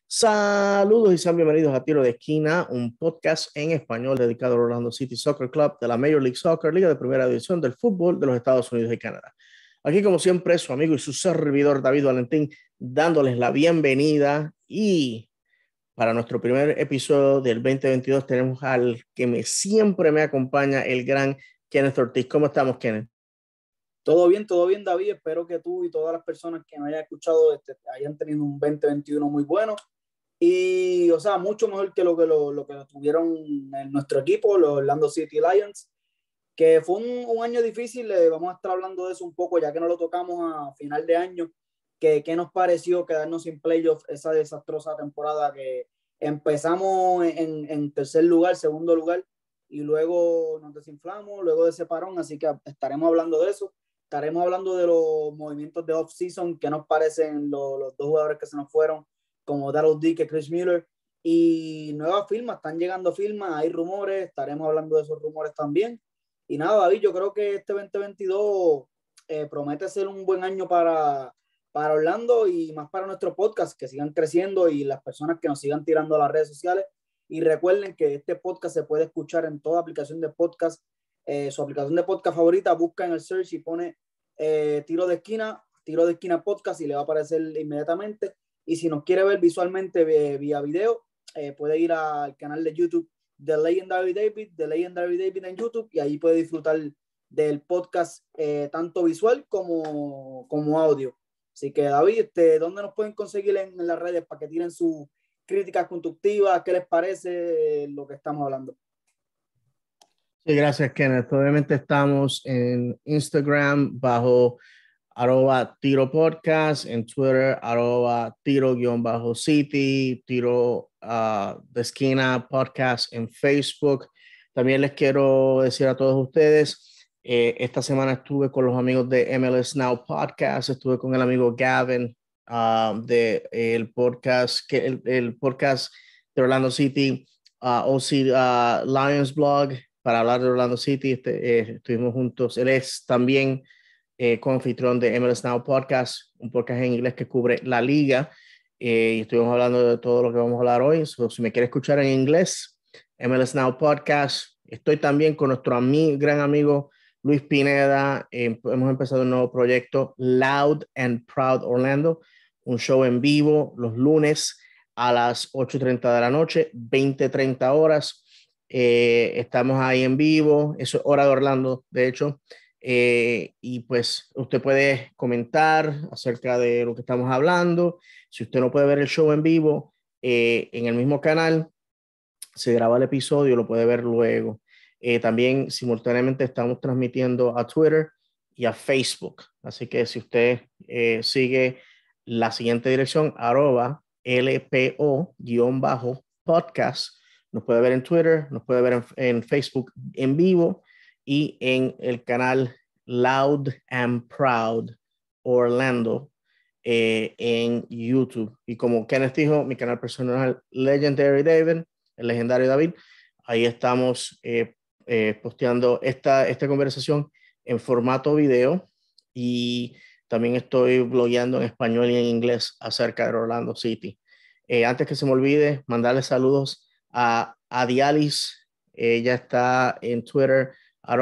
Saludos y sean bienvenidos a Tiro de Esquina, un podcast en español dedicado al Orlando City Soccer Club de la Major League Soccer, Liga de Primera División del fútbol de los Estados Unidos y Canadá. Aquí, como siempre, su amigo y su servidor David Valentín, dándoles la bienvenida. Y para nuestro primer episodio del 2022 tenemos al que siempre me acompaña, el gran Kenneth Ortiz. ¿Cómo estamos, Kenneth? Todo bien, David. Espero que tú y todas las personas que me hayan escuchado hayan tenido un 2021 muy bueno. Y, o sea, mucho mejor que lo que tuvieron en nuestro equipo, los Orlando City Lions, que fue un año difícil. Vamos a estar hablando de eso un poco, ya que no lo tocamos a final de año. ¿Qué nos pareció quedarnos sin playoff esa desastrosa temporada que empezamos en tercer lugar, segundo lugar, y luego nos desinflamos, luego de ese parón? Así que estaremos hablando de eso. Estaremos hablando de los movimientos de off-season, que nos parecen los dos jugadores que se nos fueron, como Daryl Dike y Chris Mueller, y nuevas firmas, están llegando firmas, hay rumores, estaremos hablando de esos rumores también. Y nada, David, yo creo que este 2022 promete ser un buen año para Orlando y más para nuestro podcast, que sigan creciendo y las personas que nos sigan tirando a las redes sociales. Y recuerden que este podcast se puede escuchar en toda aplicación de podcast. Su aplicación de podcast favorita, busca en el search y pone Tiro de Esquina Podcast, y le va a aparecer inmediatamente. Y si nos quiere ver visualmente vía video, puede ir al canal de YouTube de Legendary David en YouTube, y ahí puede disfrutar del podcast tanto visual como audio. Así que, David, ¿dónde nos pueden conseguir en las redes para que tiren sus críticas constructivas? ¿Qué les parece lo que estamos hablando? Sí, gracias, Kenneth. Obviamente estamos en Instagram bajo @Tiro Podcast, en Twitter @Tiro_City, Tiro de Esquina Podcast en Facebook. También les quiero decir a todos ustedes, esta semana estuve con los amigos de MLS Now Podcast, estuve con el amigo Gavin de el podcast de Orlando City, OC Lions Blog, para hablar de Orlando City. Estuvimos juntos. Él es también co-anfitrión de MLS Now Podcast, un podcast en inglés que cubre la liga, y estuvimos hablando de todo lo que vamos a hablar hoy. Si me quiere escuchar en inglés, MLS Now Podcast. Estoy también con nuestro gran amigo Luis Pineda. Hemos empezado un nuevo proyecto, Loud and Proud Orlando, un show en vivo los lunes a las 8:30 de la noche, 20:30 horas. Estamos ahí en vivo, eso es hora de Orlando, de hecho. Y pues usted puede comentar acerca de lo que estamos hablando. Si usted no puede ver el show en vivo, en el mismo canal se graba el episodio, lo puede ver luego. También simultáneamente estamos transmitiendo a Twitter y a Facebook, así que si usted sigue la siguiente dirección, @LPO_podcast, nos puede ver en Twitter, nos puede ver en Facebook en vivo, y en el canal Loud and Proud Orlando en YouTube. Y como Kenneth dijo, mi canal personal, Legendary David, el legendario David, ahí estamos posteando esta conversación en formato video, y también estoy blogueando en español y en inglés acerca de Orlando City. Antes que se me olvide, mandarle saludos a Dialis. Ella está en Twitter,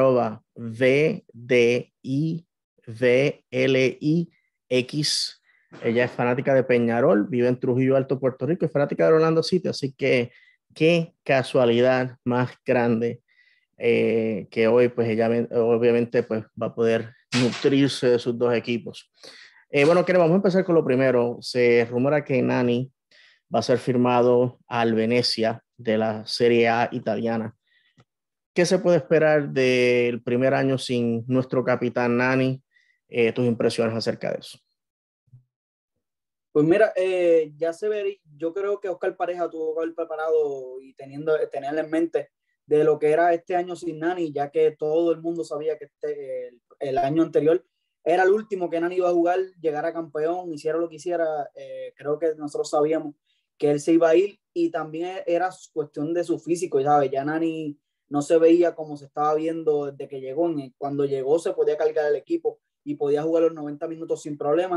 @VDIVLIX. Ella es fanática de Peñarol, vive en Trujillo Alto, Puerto Rico, es fanática de Orlando City, así que qué casualidad más grande que hoy pues ella obviamente pues va a poder nutrirse de sus dos equipos. Bueno, vamos a empezar con lo primero. Se rumora que Nani va a ser firmado al Venecia de la Serie A italiana. ¿Qué se puede esperar del primer año sin nuestro capitán Nani? Tus impresiones acerca de eso. Pues mira, ya se ve, yo creo que Oscar Pareja tuvo que haber preparado y tener en mente de lo que era este año sin Nani, ya que todo el mundo sabía que el año anterior era el último que Nani iba a jugar, llegara campeón, hiciera lo que hiciera. Creo que nosotros sabíamos que él se iba a ir, y también era cuestión de su físico, ¿sabes? Ya Nani no se veía como se estaba viendo desde que llegó. Cuando llegó se podía cargar el equipo y podía jugar los 90 minutos sin problemas.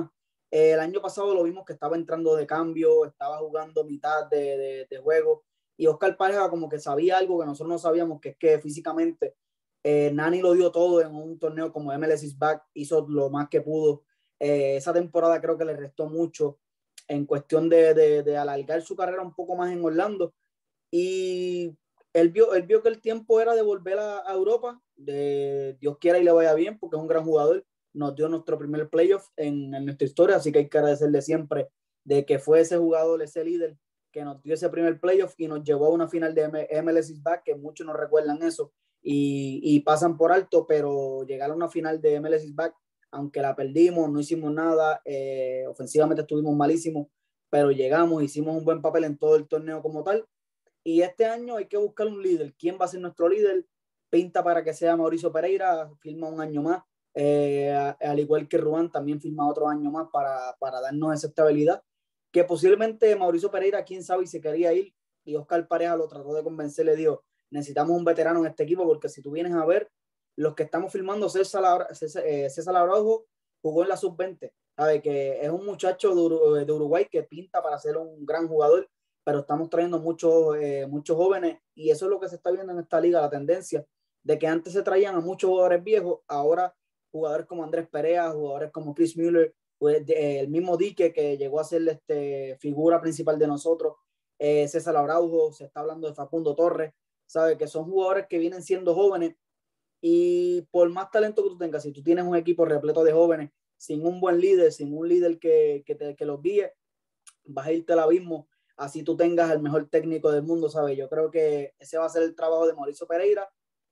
El año pasado lo vimos que estaba entrando de cambio, estaba jugando mitad de juego, y Oscar Pareja como que sabía algo que nosotros no sabíamos, que es que físicamente Nani lo dio todo en un torneo como MLS is Back, hizo lo más que pudo. Esa temporada creo que le restó mucho en cuestión de alargar su carrera un poco más en Orlando, y él vio que el tiempo era de volver a Europa, de Dios quiera y le vaya bien, porque es un gran jugador, nos dio nuestro primer playoff en nuestra historia, así que hay que agradecerle siempre de que fue ese jugador, ese líder, que nos dio ese primer playoff y nos llevó a una final de MLS is Back, que muchos no recuerdan eso y pasan por alto, pero llegar a una final de MLS is Back, aunque la perdimos, no hicimos nada, ofensivamente estuvimos malísimos, pero llegamos, hicimos un buen papel en todo el torneo como tal, y este año hay que buscar un líder. ¿Quién va a ser nuestro líder? Pinta para que sea Mauricio Pereira, firma un año más. Al igual que Ruán, también firma otro año más para darnos esa estabilidad. Que posiblemente Mauricio Pereira, quién sabe, y se quería ir. Y Oscar Pareja lo trató de convencer, le dijo, necesitamos un veterano en este equipo, porque si tú vienes a ver, los que estamos firmando, César Araujo jugó en la sub-20, ¿sabe? Que es un muchacho de Uruguay que pinta para ser un gran jugador, pero estamos trayendo muchos jóvenes, y eso es lo que se está viendo en esta liga, la tendencia de que antes se traían a muchos jugadores viejos, ahora jugadores como Andrés Perea, jugadores como Chris Müller, el mismo Dique que llegó a ser figura principal de nosotros, César Araujo, se está hablando de Facundo Torres, sabe que son jugadores que vienen siendo jóvenes, y por más talento que tú tengas, si tú tienes un equipo repleto de jóvenes, sin un buen líder, sin un líder que los guíe, vas a irte al abismo, así tú tengas el mejor técnico del mundo, ¿sabes? Yo creo que ese va a ser el trabajo de Mauricio Pereira,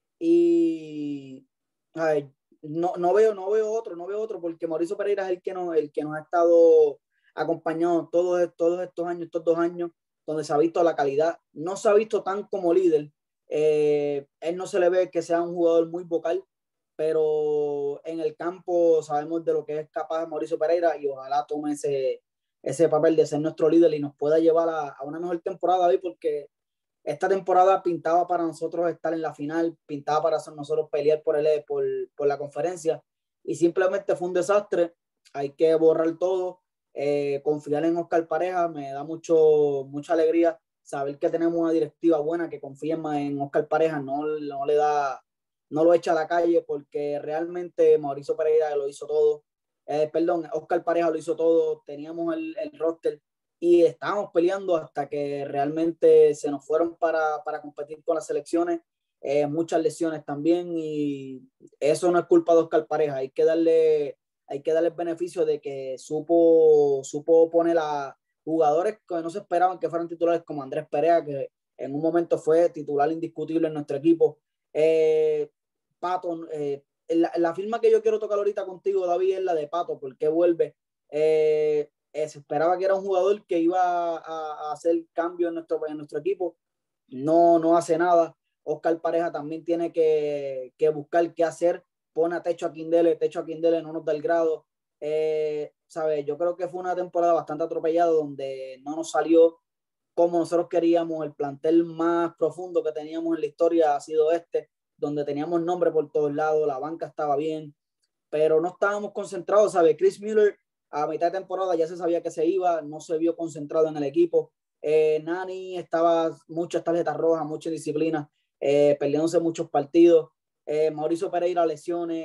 y ay, no veo otro, porque Mauricio Pereira es el que nos ha estado acompañando todos estos años, estos 2 años, donde se ha visto la calidad, no se ha visto tan como líder, él no se le ve que sea un jugador muy vocal, pero en el campo sabemos de lo que es capaz Mauricio Pereira, y ojalá tome ese papel de ser nuestro líder y nos pueda llevar a una mejor temporada hoy, porque esta temporada pintaba para nosotros estar en la final, pintaba para nosotros pelear por la conferencia, y simplemente fue un desastre. Hay que borrar todo, confiar en Oscar Pareja, me da mucha alegría saber que tenemos una directiva buena que confía en Oscar Pareja, no lo echa a la calle, porque realmente Mauricio Pereira lo hizo todo, Oscar Pareja lo hizo todo, teníamos el roster y estábamos peleando hasta que realmente se nos fueron para competir con las selecciones, muchas lesiones también, y eso no es culpa de Oscar Pareja, hay que darle el beneficio de que supo poner a jugadores que no se esperaban que fueran titulares, como Andrés Perea, que en un momento fue titular indiscutible en nuestro equipo. Pato, la firma que yo quiero tocar ahorita contigo, David, es la de Pato, porque vuelve. Se esperaba que era un jugador que iba a hacer cambio en nuestro equipo, no hace nada. Oscar Pareja también tiene que buscar qué hacer, pone a Techo a Quindele no nos da el grado. ¿Sabe? Yo creo que fue una temporada bastante atropellada, donde no nos salió como nosotros queríamos. El plantel más profundo que teníamos en la historia ha sido donde teníamos nombre por todos lados, la banca estaba bien, pero no estábamos concentrados, ¿sabes? Chris Müller a mitad de temporada ya se sabía que se iba, no se vio concentrado en el equipo. Nani estaba muchas tarjetas rojas, mucha disciplina, perdiéndose muchos partidos. Mauricio Pereira lesiones,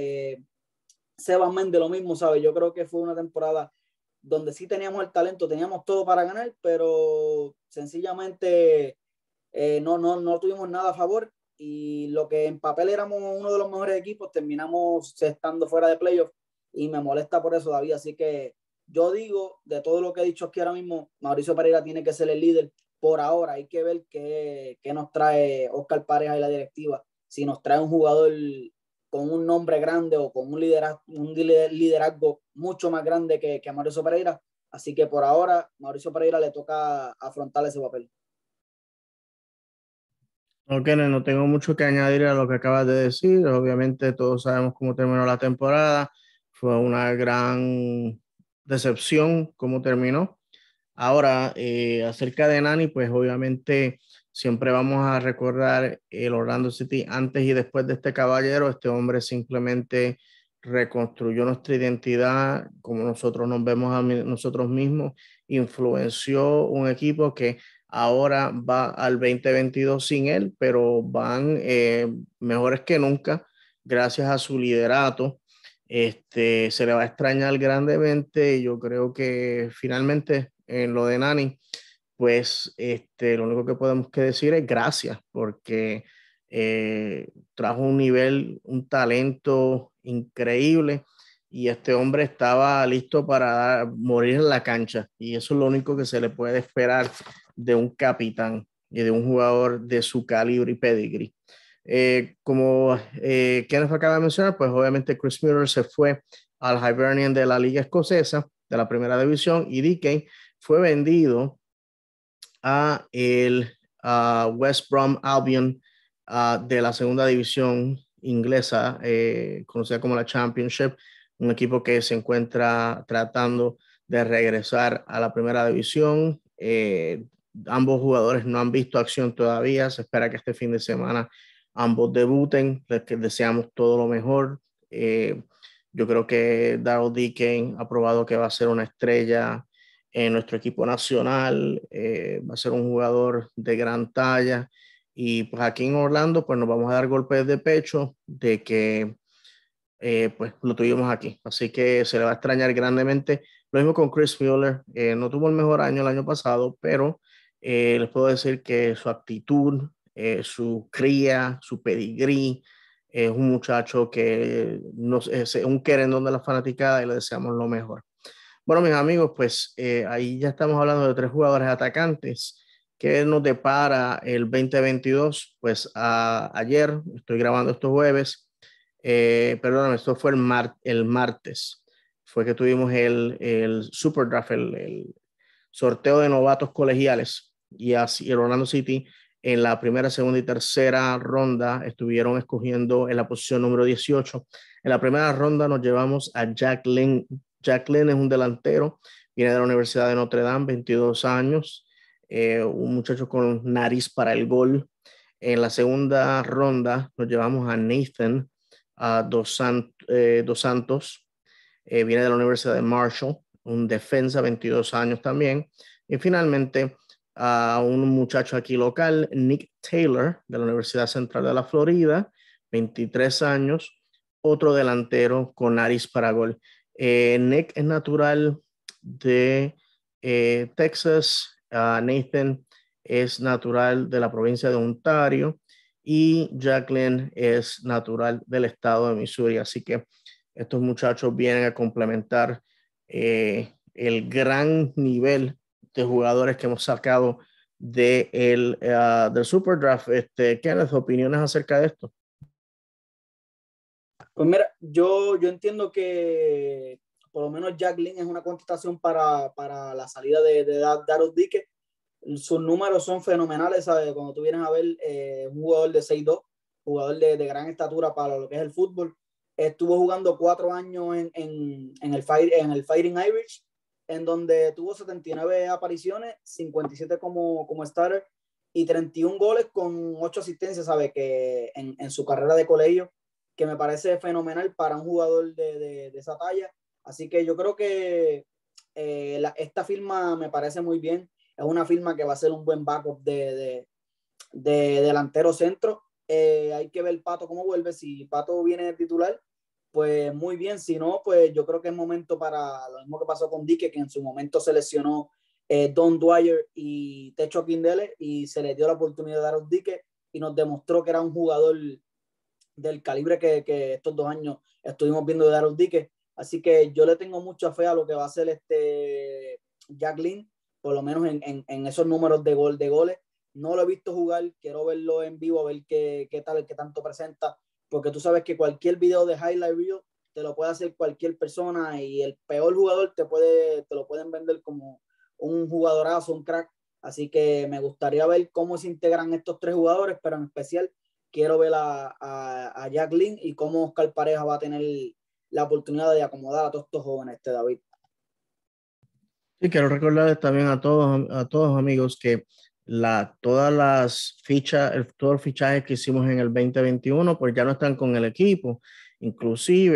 Sebas Méndez lo mismo, ¿sabes? Yo creo que fue una temporada donde sí teníamos el talento, teníamos todo para ganar, pero sencillamente no tuvimos nada a favor, y lo que en papel éramos uno de los mejores equipos, terminamos estando fuera de playoff, y me molesta por eso, David. Así que yo digo, de todo lo que he dicho aquí ahora mismo, Mauricio Pereira tiene que ser el líder por ahora. Hay que ver qué nos trae Oscar Pareja y la directiva, si nos trae un jugador con un nombre grande o con un liderazgo mucho más grande que Mauricio Pereira. Así que por ahora, Mauricio Pereira le toca afrontar ese papel. Ok, no tengo mucho que añadir a lo que acabas de decir. Obviamente todos sabemos cómo terminó la temporada. Fue una gran decepción cómo terminó. Ahora, acerca de Nani, pues obviamente siempre vamos a recordar el Orlando City antes y después de este caballero. Este hombre simplemente reconstruyó nuestra identidad, como nosotros nos vemos a nosotros mismos, influenció un equipo que ahora va al 2022 sin él, pero van mejores que nunca gracias a su liderato. Se le va a extrañar grandemente. Yo creo que finalmente en lo de Nani, pues lo único que podemos que decir es gracias, porque trajo un nivel, un talento increíble y este hombre estaba listo para morir en la cancha, y eso es lo único que se le puede esperar de un capitán y de un jugador de su calibre y pedigree. Como Kenneth acaba de mencionar, pues obviamente Chris Mueller se fue al Hibernian de la Liga Escocesa, de la Primera División, y DK fue vendido a el West Brom Albion de la Segunda División inglesa, conocida como la Championship, un equipo que se encuentra tratando de regresar a la Primera División. Ambos jugadores no han visto acción todavía. Se espera que este fin de semana ambos debuten. Les deseamos todo lo mejor. Yo creo que Daryl Dike ha probado que va a ser una estrella en nuestro equipo nacional. Va a ser un jugador de gran talla, y pues aquí en Orlando pues nos vamos a dar golpes de pecho de que pues lo tuvimos aquí, así que se le va a extrañar grandemente. Lo mismo con Chris Mueller. No tuvo el mejor año el año pasado, pero les puedo decir que su actitud, su cría, su pedigrí, es un muchacho que es un querendón de la fanaticada, y le deseamos lo mejor. Bueno, mis amigos, pues ahí ya estamos hablando de tres jugadores atacantes. ¿Qué nos depara el 2022? Pues ayer, estoy grabando estos jueves, perdóname, esto fue el martes, fue que tuvimos el Super Draft, el sorteo de novatos colegiales, y así el Orlando City en la primera, segunda y tercera ronda estuvieron escogiendo en la posición número 18. En la primera ronda nos llevamos a Jack Lynn. Jack Lynn es un delantero, viene de la Universidad de Notre Dame, 22 años, un muchacho con nariz para el gol. En la segunda ronda nos llevamos a Nathan Dos Santos, viene de la Universidad de Marshall, un defensa, 22 años también. Y finalmente a un muchacho aquí local, Nick Taylor, de la Universidad Central de la Florida, 23 años, otro delantero con nariz para gol. Nick es natural de Texas. Nathan es natural de la provincia de Ontario, y Jacqueline es natural del estado de Missouri. Así que estos muchachos vienen a complementar el gran nivel de jugadores que hemos sacado del Super Draft. Kenneth, ¿opiniones acerca de esto? Pues mira, yo entiendo que por lo menos Jack Lynn es una contestación para la salida de Daryl Dike. Sus números son fenomenales, ¿sabes? Cuando tú vienes a ver un jugador de 6'2", jugador de gran estatura para lo que es el fútbol. Estuvo jugando 4 años en el Fighting Irish, en donde tuvo 79 apariciones, 57 como starter y 31 goles con 8 asistencias, ¿sabes? Que en su carrera de colegio, que me parece fenomenal para un jugador de esa talla. Así que yo creo que esta firma me parece muy bien. Es una firma que va a ser un buen backup de delantero centro. Hay que ver Pato cómo vuelve. Si Pato viene de titular, pues muy bien. Si no, pues yo creo que es momento para lo mismo que pasó con Dike, que en su momento se lesionó Don Dwyer y Techo Akindele, y se le dio la oportunidad de dar a Dike y nos demostró que era un jugador del calibre que estos 2 años estuvimos viendo de Daryl Dike. Así que yo le tengo mucha fe a lo que va a hacer Jack Lynn, por lo menos en esos números de goles. No lo he visto jugar, quiero verlo en vivo, a ver qué tal, qué tanto presenta, porque tú sabes que cualquier video de highlight reel te lo puede hacer cualquier persona, y el peor jugador te lo pueden vender como un jugadorazo, un crack. Así que me gustaría ver cómo se integran estos 3 jugadores, pero en especial quiero ver a Jack Lynn y cómo Oscar Pareja va a tener la oportunidad de acomodar a todos estos jóvenes, David. Sí, quiero recordarles también a todos amigos, que todas las fichas, todos los fichajes que hicimos en el 2021, pues ya no están con el equipo. Inclusive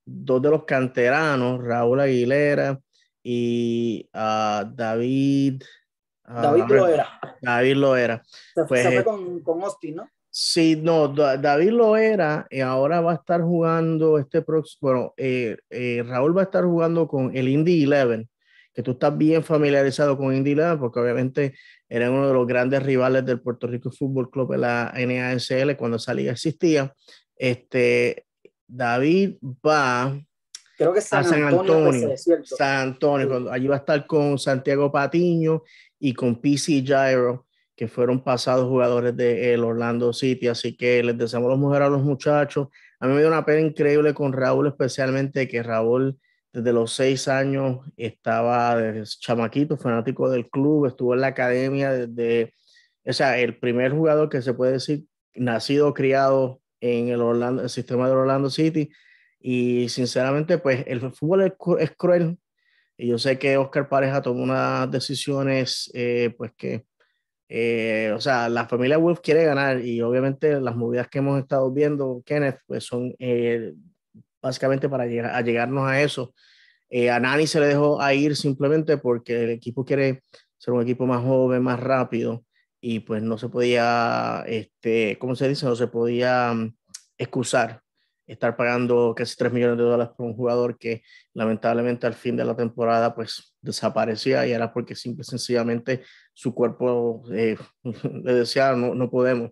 dos de los canteranos, Raúl Aguilera y David, David lo era. David Loera. Se fue Pues con Austin, ¿no? sí, no, David Loera ahora va a estar jugando este próximo, bueno, Raúl va a estar jugando con el Indy 11, que tú estás bien familiarizado con Indy 11 porque obviamente era uno de los grandes rivales del Puerto Rico Fútbol Club en la NASL cuando esa liga existía. Este, David va Creo que es a San San Antonio Antonio, PC, ¿cierto? San Antonio, Sí. allí va a estar con Santiago Patiño y con PC Gyro, que fueron pasados jugadores del Orlando City, así que les deseamos los mejores a los muchachos. A mí me dio una pena increíble con Raúl, especialmente que Raúl desde los 6 años estaba desde chamaquito, fanático del club, estuvo en la academia desde, o sea, el primer jugador que se puede decir nacido, criado en el Orlando, el sistema de Orlando City. Y sinceramente, pues el fútbol es cruel. Y yo sé que Oscar Pareja tomó unas decisiones, pues que, o sea, la familia Wolf quiere ganar y obviamente las movidas que hemos estado viendo, Kenneth, pues son básicamente para llegar, a llegarnos a eso. A Nani se le dejó a ir simplemente porque el equipo quiere ser un equipo más joven, más rápido y pues no se podía, ¿cómo se dice? No se podía excusar estar pagando casi $3 millones por un jugador que lamentablemente al fin de la temporada pues desaparecía y era porque simple y sencillamente su cuerpo le decía no, no podemos.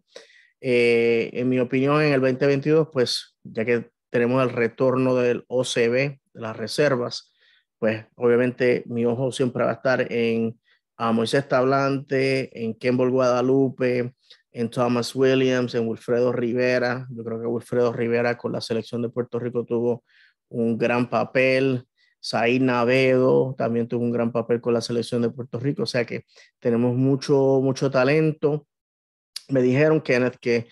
En mi opinión, en el 2022, pues ya que tenemos el retorno del OCB, de las reservas, pues obviamente mi ojo siempre va a estar en Moisés Tablante, en Kemble Guadalupe, en Thomas Williams, en Wilfredo Rivera. Yo creo que Wilfredo Rivera con la selección de Puerto Rico tuvo un gran papel. Said Navedo también tuvo un gran papel con la selección de Puerto Rico. O sea que tenemos mucho, mucho talento. Me dijeron, Kenneth, que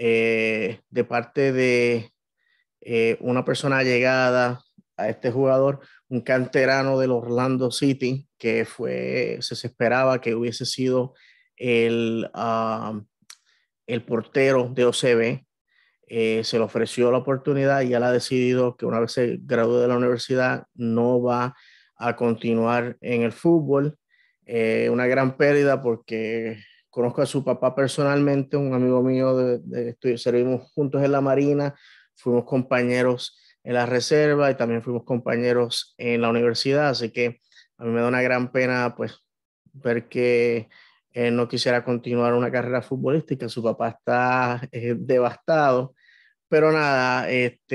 de parte de una persona llegada a este jugador, un canterano del Orlando City, que fue, se esperaba que hubiese sido el, el portero de OCB, se le ofreció la oportunidad y él ha decidido que una vez se gradúe de la universidad no va a continuar en el fútbol. Una gran pérdida porque conozco a su papá personalmente, un amigo mío, servimos juntos en la Marina, fuimos compañeros en la reserva y también fuimos compañeros en la universidad, así que a mí me da una gran pena pues ver que él no quisiera continuar una carrera futbolística, su papá está devastado, pero nada,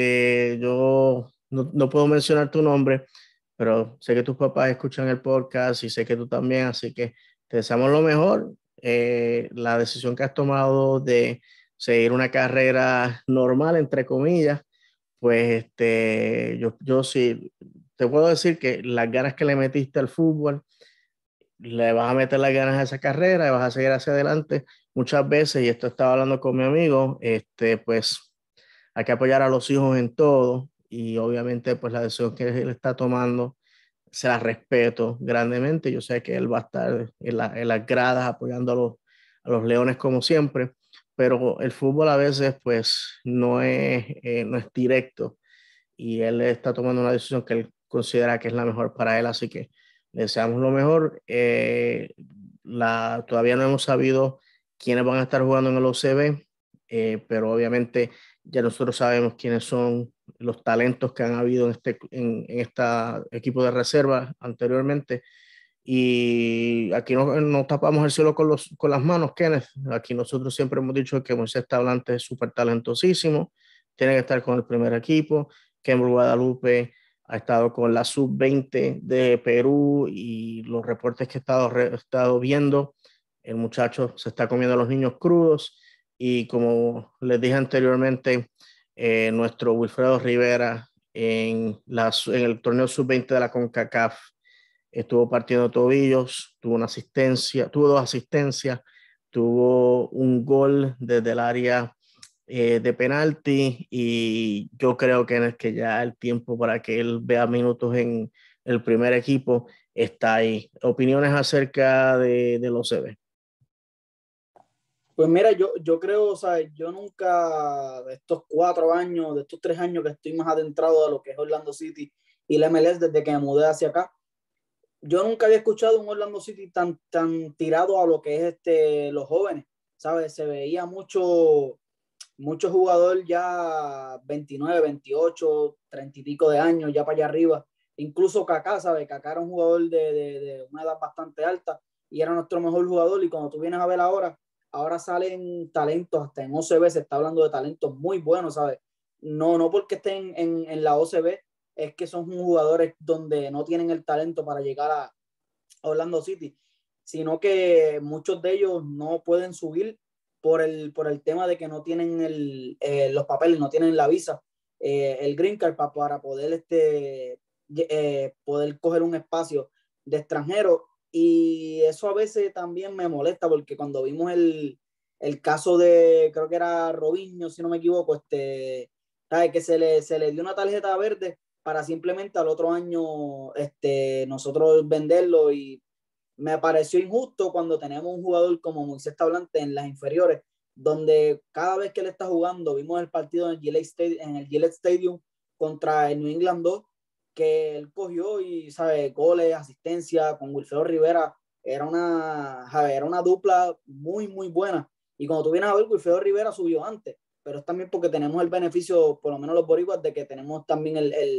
yo no puedo mencionar tu nombre, pero sé que tus papás escuchan el podcast y sé que tú también, así que te deseamos lo mejor. La decisión que has tomado de seguir una carrera normal, entre comillas, pues yo sí te puedo decir que las ganas que le metiste al fútbol, le vas a meter las ganas a esa carrera y vas a seguir hacia adelante. Muchas veces, y esto estaba hablando con mi amigo, pues hay que apoyar a los hijos en todo y obviamente pues la decisión que él está tomando se la respeto grandemente. Yo sé que él va a estar en las gradas apoyando a los Leones como siempre, pero el fútbol a veces pues no es directo y él está tomando una decisión que él considera que es la mejor para él, así que le deseamos lo mejor. Todavía no hemos sabido quiénes van a estar jugando en el OCB, pero obviamente ya nosotros sabemos quiénes son los talentos que han habido en este equipo de reserva anteriormente. Y aquí no tapamos el cielo con las manos, Kenneth. Aquí nosotros siempre hemos dicho que Moisés Tablante es súper talentosísimo, tiene que estar con el primer equipo. Kemble Guadalupe ha estado con la sub-20 de Perú y los reportes que he estado viendo, el muchacho se está comiendo a los niños crudos y como les dije anteriormente, nuestro Wilfredo Rivera en el torneo sub-20 de la CONCACAF estuvo partiendo tobillos, tuvo dos asistencias, tuvo un gol desde el área de penalti y yo creo que es que ya el tiempo para que él vea minutos en el primer equipo está ahí. Opiniones acerca de los CB. Pues mira, yo creo, o sea, yo nunca, de estos 4 años, de estos 3 años que estoy más adentrado a lo que es Orlando City y la MLS desde que me mudé hacia acá, yo nunca había escuchado un Orlando City tan tirado a lo que es los jóvenes, ¿sabes? Se veía mucho jugador ya 29, 28, 30 y pico de años, ya para allá arriba. Incluso Kaká, ¿sabes? Kaká era un jugador de una edad bastante alta y era nuestro mejor jugador. Y cuando tú vienes a ver ahora salen talentos, hasta en OCB se está hablando de talentos muy buenos, ¿sabes? No porque estén en la OCB, es que son jugadores donde no tienen el talento para llegar a Orlando City, sino que muchos de ellos no pueden subir por el tema de que no tienen los papeles, no tienen la visa, el green card para poder, poder coger un espacio de extranjero. Y eso a veces también me molesta porque cuando vimos el caso de, creo que era Robinho, si no me equivoco, ¿sabe? Que se le dio una tarjeta verde para simplemente al otro año nosotros venderlo, y me pareció injusto cuando tenemos un jugador como Moisés Tablante en las inferiores, donde cada vez que él está jugando, vimos el partido en el Gillette Stadium contra el New England 2, que él cogió y, ¿sabe? Goles, asistencia con Wilfredo Rivera, era una dupla muy, muy buena. Y cuando tú vienes a ver, Wilfredo Rivera subió antes, pero es también porque tenemos el beneficio, por lo menos los boricuas, de que tenemos también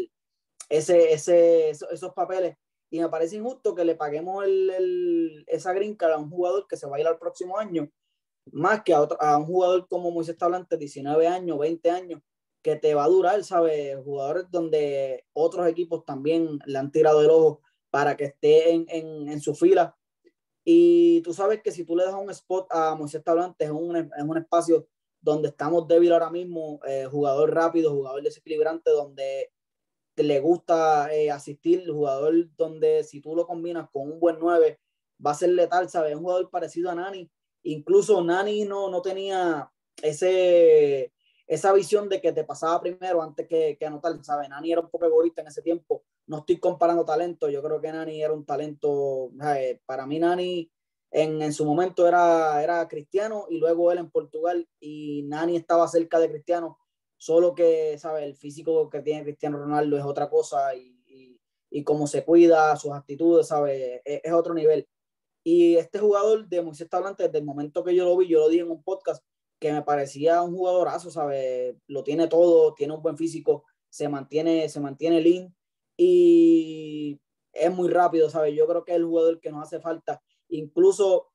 esos papeles, y me parece injusto que le paguemos esa green card a un jugador que se va a ir al próximo año, más que a un jugador como Moisés Tablante, 19 años, 20 años, que te va a durar, ¿sabes? Jugadores donde otros equipos también le han tirado el ojo para que esté en su fila. Y tú sabes que si tú le das un spot a Moisés Tablante es un espacio donde estamos débiles ahora mismo, jugador rápido, jugador desequilibrante, donde le gusta asistir, el jugador donde si tú lo combinas con un buen 9 va a ser letal, ¿sabes? Un jugador parecido a Nani. Incluso Nani no tenía esa visión de que te pasaba primero antes que anotar, ¿sabes? Nani era un poco egoísta en ese tiempo. No estoy comparando talento, yo creo que Nani era un talento, ¿sabes? Para mí Nani en su momento era Cristiano, y luego él en Portugal, y Nani estaba cerca de Cristiano, solo que, ¿sabes? El físico que tiene Cristiano Ronaldo es otra cosa, y cómo se cuida, sus actitudes, ¿sabes? Es otro nivel. Y este jugador de Moisés Tablante, desde el momento que yo lo vi, yo lo dije en un podcast, que me parecía un jugadorazo, ¿sabes? Lo tiene todo, tiene un buen físico, se mantiene lean, y es muy rápido, ¿sabes? Yo creo que es el jugador que nos hace falta. Incluso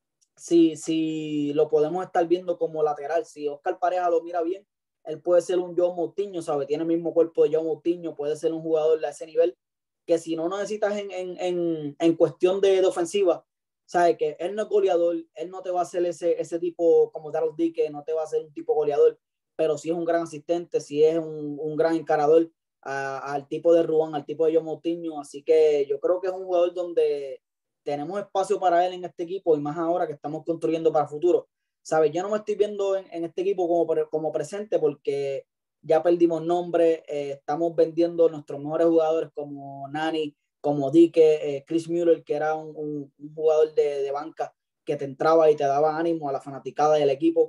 si lo podemos estar viendo como lateral, si Oscar Pareja lo mira bien, él puede ser un João Moutinho, ¿sabe? Tiene el mismo cuerpo de João Moutinho, puede ser un jugador de ese nivel, que si no necesitas en cuestión de ofensiva, ¿sabe? Que él no es goleador, él no te va a hacer ese tipo como Daryl D, que no te va a hacer un tipo goleador, pero sí es un gran asistente, sí es un gran encarador, al tipo de Ruan, al tipo de João Moutinho. Así que yo creo que es un jugador donde tenemos espacio para él en este equipo, y más ahora que estamos construyendo para el futuro. ¿Sabes? Yo no me estoy viendo en este equipo como presente, porque ya perdimos nombre, estamos vendiendo nuestros mejores jugadores como Nani, como Dique, Chris Mueller, que era un jugador de banca que te entraba y te daba ánimo a la fanaticada del equipo.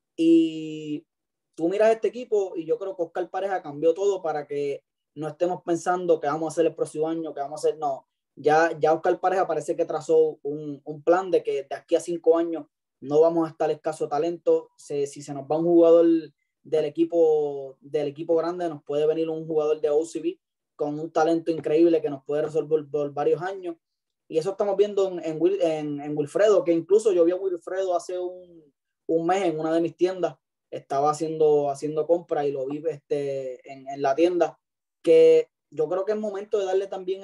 Y tú miras este equipo, y yo creo que Oscar Pareja cambió todo para que no estemos pensando que vamos a hacer el próximo año, que vamos a hacer, no. Ya Oscar Pareja parece que trazó un plan de que de aquí a 5 años no vamos a estar escaso de talento. Si se nos va un jugador del equipo grande, nos puede venir un jugador de OCB con un talento increíble que nos puede resolver por varios años. Y eso estamos viendo en Wilfredo, que incluso yo vi a Wilfredo hace un mes en una de mis tiendas, estaba haciendo compra, y lo vi en la tienda, que yo creo que es momento de darle también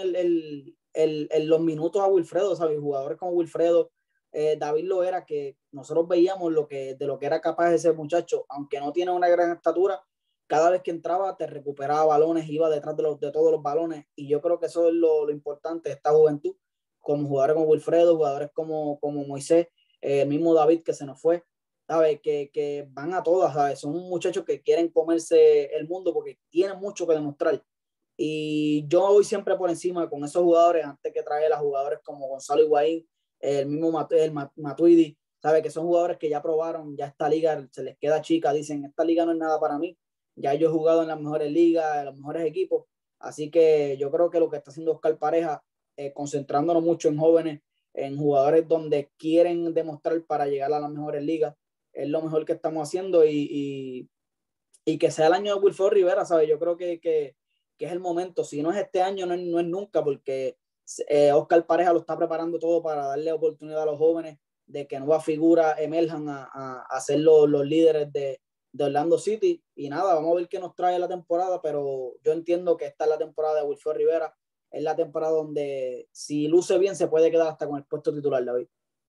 los minutos a Wilfredo, ¿sabes? Jugadores como Wilfredo, David Loera, que nosotros veíamos de lo que era capaz ese muchacho, aunque no tiene una gran estatura, cada vez que entraba te recuperaba balones, iba detrás de todos los balones, y yo creo que eso es lo importante de esta juventud, como jugadores como Wilfredo, jugadores como Moisés, el mismo David que se nos fue, ¿sabes? Que van a todas, ¿sabes? Son muchachos que quieren comerse el mundo porque tienen mucho que demostrar. Y yo voy siempre por encima con esos jugadores antes que traer a jugadores como Gonzalo Higuaín, el mismo Matuidi, ¿sabe? Que son jugadores que ya probaron, ya esta liga se les queda chica, dicen, esta liga no es nada para mí, ya yo he jugado en las mejores ligas, en los mejores equipos, así que yo creo que lo que está haciendo Oscar Pareja, concentrándonos mucho en jóvenes, en jugadores donde quieren demostrar para llegar a las mejores ligas, es lo mejor que estamos haciendo y que sea el año de Wilfredo Rivera, ¿sabes? Yo creo que es el momento, si no es este año, no es nunca, porque Oscar Pareja lo está preparando todo para darle oportunidad a los jóvenes de que nuevas figuras emerjan a ser los líderes de Orlando City, y nada, vamos a ver qué nos trae la temporada, pero yo entiendo que esta es la temporada de Wilfredo Rivera, es la temporada donde si luce bien se puede quedar hasta con el puesto titular, David.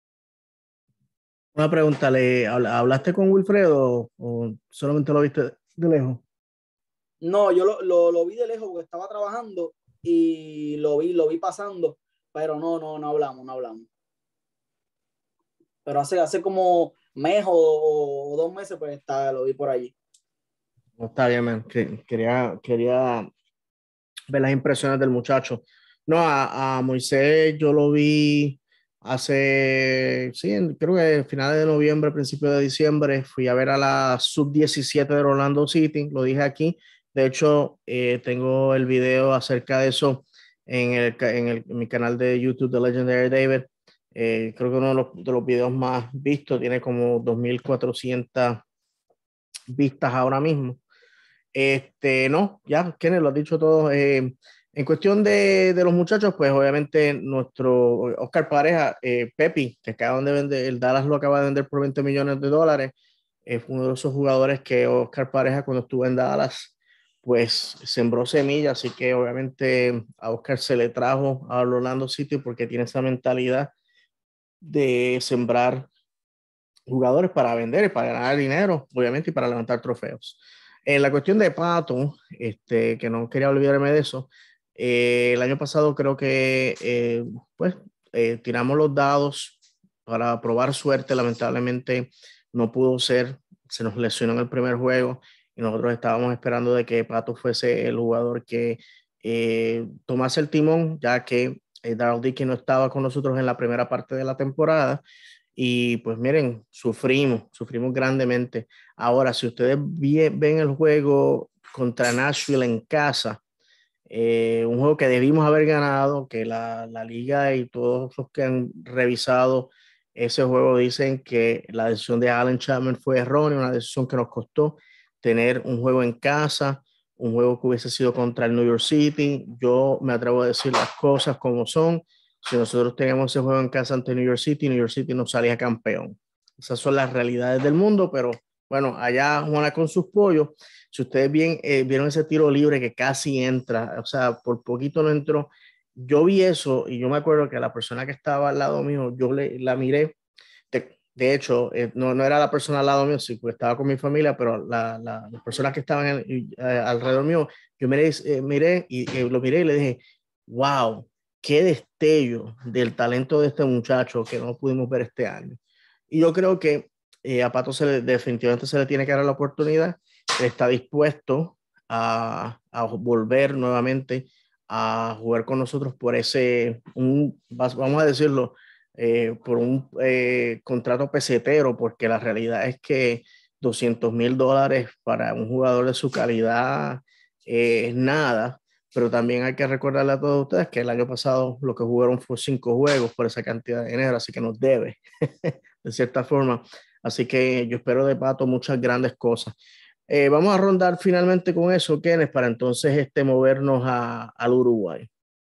Una pregunta, ¿hablaste con Wilfredo o solamente lo viste de lejos? No, yo lo vi de lejos porque estaba trabajando y lo vi pasando, pero no hablamos. Pero hace como mes o 2 meses, pues lo vi por allí. No, está bien, man. Quería ver las impresiones del muchacho. No, a Moisés yo lo vi hace, sí, creo que finales de noviembre, principios de diciembre. Fui a ver a la sub-17 de Orlando City, lo dije aquí. De hecho, tengo el video acerca de eso en mi canal de YouTube de Legendary David. Creo que uno de los videos más vistos tiene como 2.400 vistas ahora mismo. No, ya, Kenneth, lo has dicho todo. En cuestión de los muchachos, pues obviamente nuestro Oscar Pareja, Pepi, que acaban de vender, el Dallas lo acaba de vender por $20 millones. Es uno de esos jugadores que Oscar Pareja, cuando estuvo en Dallas, pues sembró semillas, así que obviamente a Oscar se le trajo a Orlando City porque tiene esa mentalidad de sembrar jugadores para vender y para ganar dinero, obviamente, y para levantar trofeos. En la cuestión de Pato, que no quería olvidarme de eso, el año pasado creo que pues tiramos los dados para probar suerte, lamentablemente no pudo ser, se nos lesionó en el primer juego y nosotros estábamos esperando de que Pato fuese el jugador que tomase el timón, ya que Darryl Dickey no estaba con nosotros en la primera parte de la temporada. Y pues miren, sufrimos grandemente. Ahora, si ustedes ven el juego contra Nashville en casa, un juego que debimos haber ganado, que la liga y todos los que han revisado ese juego dicen que la decisión de Allen Chapman fue errónea, una decisión que nos costó tener un juego en casa, un juego que hubiese sido contra el New York City. Yo me atrevo a decir las cosas como son. Si nosotros teníamos ese juego en casa ante New York City nos salía campeón. Esas son las realidades del mundo, pero bueno, allá Juana con sus pollos. Si ustedes vieron ese tiro libre que casi entra, o sea, por poquito no entró. Yo vi eso y yo me acuerdo que la persona que estaba al lado mío, la miré. De hecho, no era la persona al lado mío, sí, pues estaba con mi familia, pero las personas que estaban alrededor mío, yo miré y lo miré y le dije, wow, qué destello del talento de este muchacho que no pudimos ver este año. Y yo creo que a Pato definitivamente se le tiene que dar la oportunidad. Está dispuesto a volver nuevamente a jugar con nosotros por vamos a decirlo, por un contrato pesetero, porque la realidad es que $200,000 para un jugador de su calidad es nada, pero también hay que recordarle a todos ustedes que el año pasado lo que jugaron fue 5 juegos por esa cantidad de dinero, así que nos debe, de cierta forma. Así que yo espero de Pato muchas grandes cosas. Vamos a rondar finalmente con eso, Kenneth, para entonces movernos al Uruguay.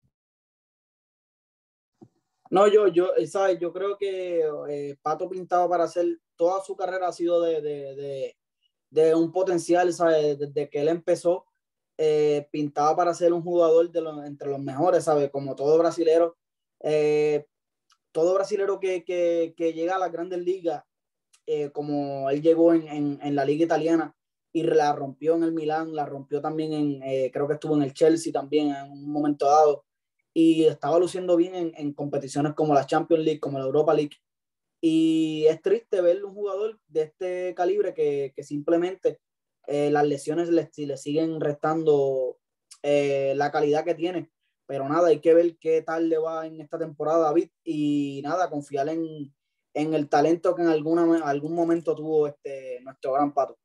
No, ¿sabes? Yo creo que Pato pintaba para hacer, toda su carrera ha sido de un potencial, ¿sabes? Desde que él empezó, pintaba para ser un jugador entre los mejores, ¿sabes? Como eh, todo brasilero que llega a las grandes ligas, como él llegó en la liga italiana y la rompió en el Milán, la rompió también creo que estuvo en el Chelsea también en un momento dado, y estaba luciendo bien en competiciones como la Champions League, como la Europa League, y es triste ver un jugador de este calibre que simplemente las lesiones le siguen restando la calidad que tiene, pero nada, hay que ver qué tal le va en esta temporada, David, y nada, confiar en el talento que en algún momento tuvo nuestro gran Pato.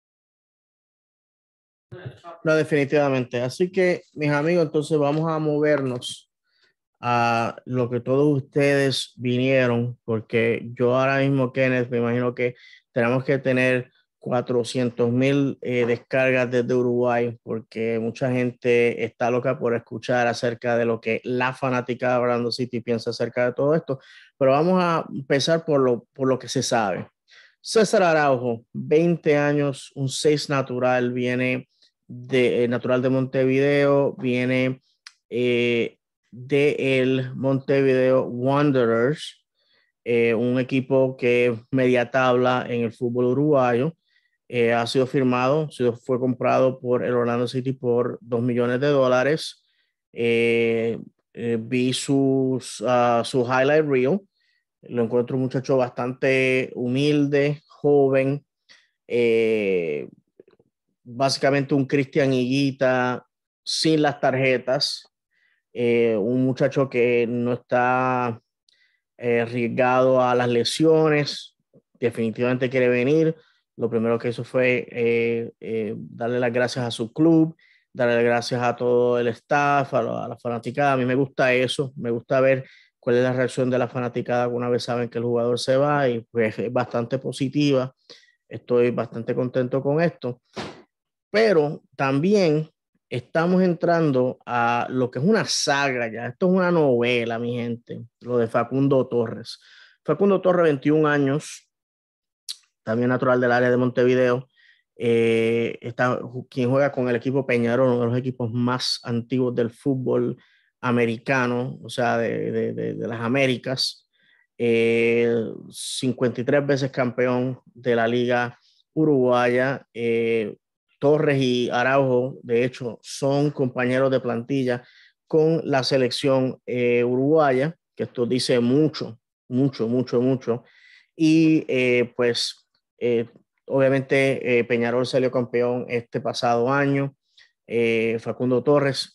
No, definitivamente. Así que, mis amigos, entonces vamos a movernos a lo que todos ustedes vinieron, porque yo ahora mismo, Kenneth, me imagino que tenemos que tener 400,000 descargas desde Uruguay, porque mucha gente está loca por escuchar acerca de lo que la fanaticada de Orlando City piensa acerca de todo esto. Pero vamos a empezar por lo que se sabe. César Araujo, 20 años, un 6 natural, viene natural de Montevideo, viene de el Montevideo Wanderers, un equipo que es media tabla en el fútbol uruguayo. Ha sido firmado, fue comprado por el Orlando City por $2 millones. Vi su highlight reel. Lo encuentro un muchacho bastante humilde, joven, básicamente un Cristian Higuita sin las tarjetas, un muchacho que no está arriesgado a las lesiones, definitivamente quiere venir. Lo primero que hizo fue darle las gracias a su club, darle las gracias a todo el staff, a la fanaticada. A mí me gusta eso, me gusta ver cuál es la reacción de la fanaticada una vez saben que el jugador se va, y pues es bastante positiva. Estoy bastante contento con esto, pero también estamos entrando a lo que es una saga ya. Esto es una novela, mi gente, lo de Facundo Torres. Facundo Torres, 21 años, también natural del área de Montevideo. Quien juega con el equipo Peñarol, uno de los equipos más antiguos del fútbol americano, o sea, de las Américas. 53 veces campeón de la Liga Uruguaya. Torres y Araujo, de hecho, son compañeros de plantilla con la selección uruguaya, que esto dice mucho, mucho, mucho, mucho. Y pues, eh, obviamente, Peñarol salió campeón este pasado año. Facundo Torres,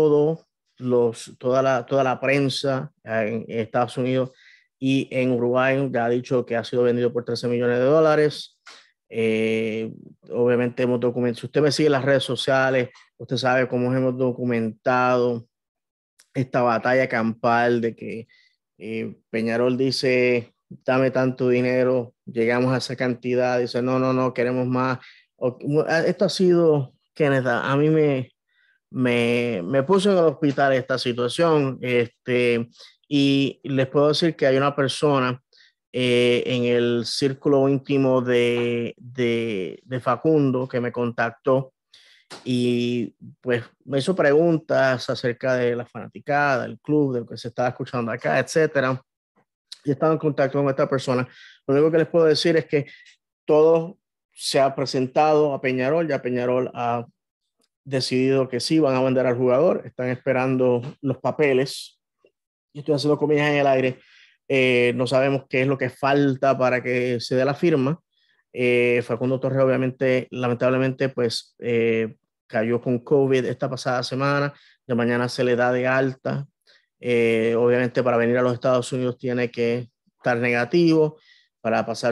toda la prensa en Estados Unidos y en Uruguay ya ha dicho que ha sido vendido por $13 millones. Obviamente hemos documentado, si usted me sigue en las redes sociales, usted sabe cómo hemos documentado esta batalla campal de que Peñarol dice, dame tanto dinero, llegamos a esa cantidad, dice, no, no, no, queremos más. Esto ha sido, Kenneth, a mí me puso en el hospital esta situación, y les puedo decir que hay una persona en el círculo íntimo de Facundo que me contactó y pues me hizo preguntas acerca de la fanaticada, del club, de lo que se estaba escuchando acá, etcétera. Y estaba en contacto con esta persona. Lo único que les puedo decir es que todo se ha presentado a Peñarol, ya Peñarol ha decidido que sí van a vender al jugador, están esperando los papeles. Y estoy haciendo comillas en el aire. No sabemos qué es lo que falta para que se dé la firma. Facundo Torres, obviamente, lamentablemente, pues cayó con COVID esta pasada semana. De mañana se le da de alta. Obviamente, para venir a los Estados Unidos tiene que estar negativo para pasar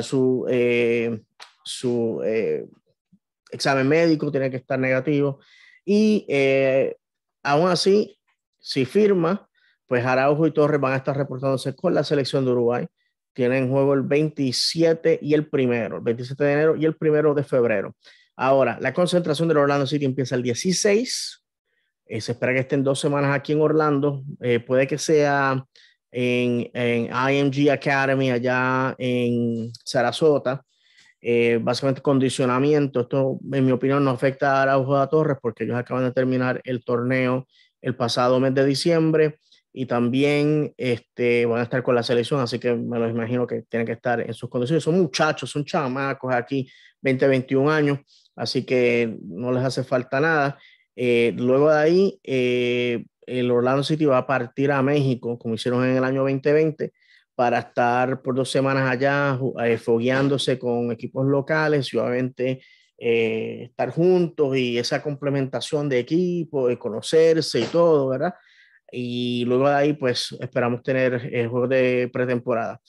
su examen médico, tiene que estar negativo. Y aún así, si firma, pues Araujo y Torres van a estar reportándose con la selección de Uruguay. Tienen juego el 27 y el 27 de enero y el 1 de febrero. Ahora, la concentración del Orlando City empieza el 16. Se espera que estén 2 semanas aquí en Orlando. Puede que sea en IMG Academy allá en Sarasota. Básicamente condicionamiento. Esto, en mi opinión, no afecta a Araujo a Torres porque ellos acaban de terminar el torneo el pasado mes de diciembre y también van a estar con la selección, así que me lo imagino que tienen que estar en sus condiciones. Son muchachos, son chamacos aquí, 20, 21 años, así que no les hace falta nada. Luego de ahí, el Orlando City va a partir a México, como hicieron en el año 2020, para estar por 2 semanas allá fogueándose con equipos locales y obviamente estar juntos y esa complementación de equipo, de conocerse y todo, ¿verdad? Y luego de ahí, pues esperamos tener el juego de pretemporada.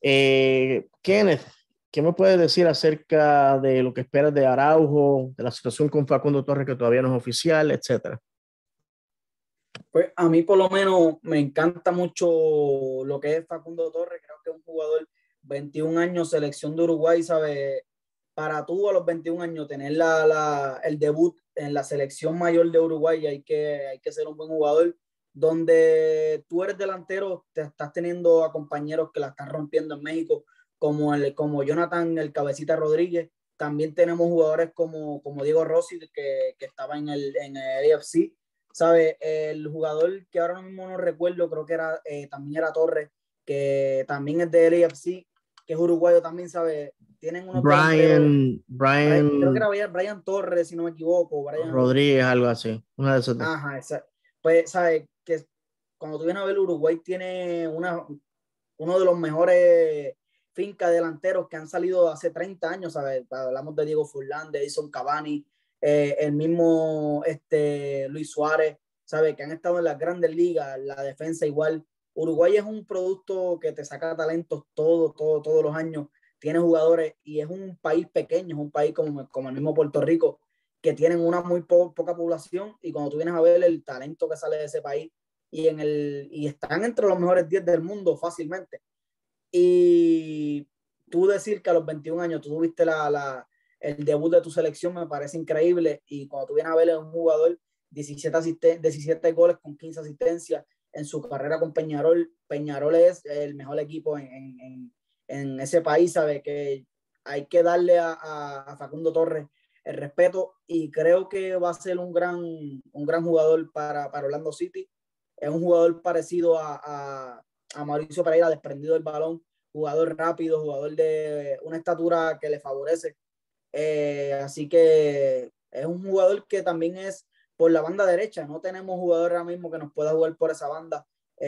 Kenneth, ¿qué me puedes decir acerca de lo que esperas de Araujo, de la situación con Facundo Torres que todavía no es oficial, etcétera? Pues a mí por lo menos me encanta mucho lo que es Facundo Torres, creo que es un jugador 21 años, selección de Uruguay, ¿sabe? Para tú a los 21 años tener el debut en la selección mayor de Uruguay hay que ser un buen jugador, donde tú eres delantero, te estás teniendo a compañeros que la están rompiendo en México, como Jonathan, el Cabecita Rodríguez, también tenemos jugadores como Diego Rossi, que estaba en el AFC, ¿sabe? El jugador que ahora mismo no recuerdo, creo que también era Torres, que también es de LAFC, que es uruguayo también, ¿sabe? Tienen unos delanteros, creo que Brian era Brian Torres, si no me equivoco, Brian, Rodríguez, algo así, una de esas dos. ajá, pues, ¿sabe? Que cuando tú vienes a ver, Uruguay tiene uno de los mejores fincas delanteros que han salido hace 30 años, ¿sabes? Hablamos de Diego Forlán, de Edison Cavani, el mismo Luis Suárez, ¿sabes? Que han estado en las grandes ligas, la defensa igual. Uruguay es un producto que te saca talentos todos los años, tiene jugadores y es un país pequeño, es un país como el mismo Puerto Rico, que tienen una muy poca población y cuando tú vienes a ver el talento que sale de ese país y están entre los mejores 10 del mundo fácilmente. Y tú decir que a los 21 años tú tuviste el debut de tu selección me parece increíble. Y cuando tú vienes a ver a un jugador 17 goles con 15 asistencias en su carrera con Peñarol, Peñarol es el mejor equipo en ese país, sabe que hay que darle a Facundo Torres el respeto y creo que va a ser un gran jugador para Orlando City. Es un jugador parecido a Mauricio Pereira, desprendido del balón, jugador rápido, jugador de una estatura que le favorece. Así que es un jugador que también es por la banda derecha. No tenemos jugador ahora mismo que nos pueda jugar por esa banda.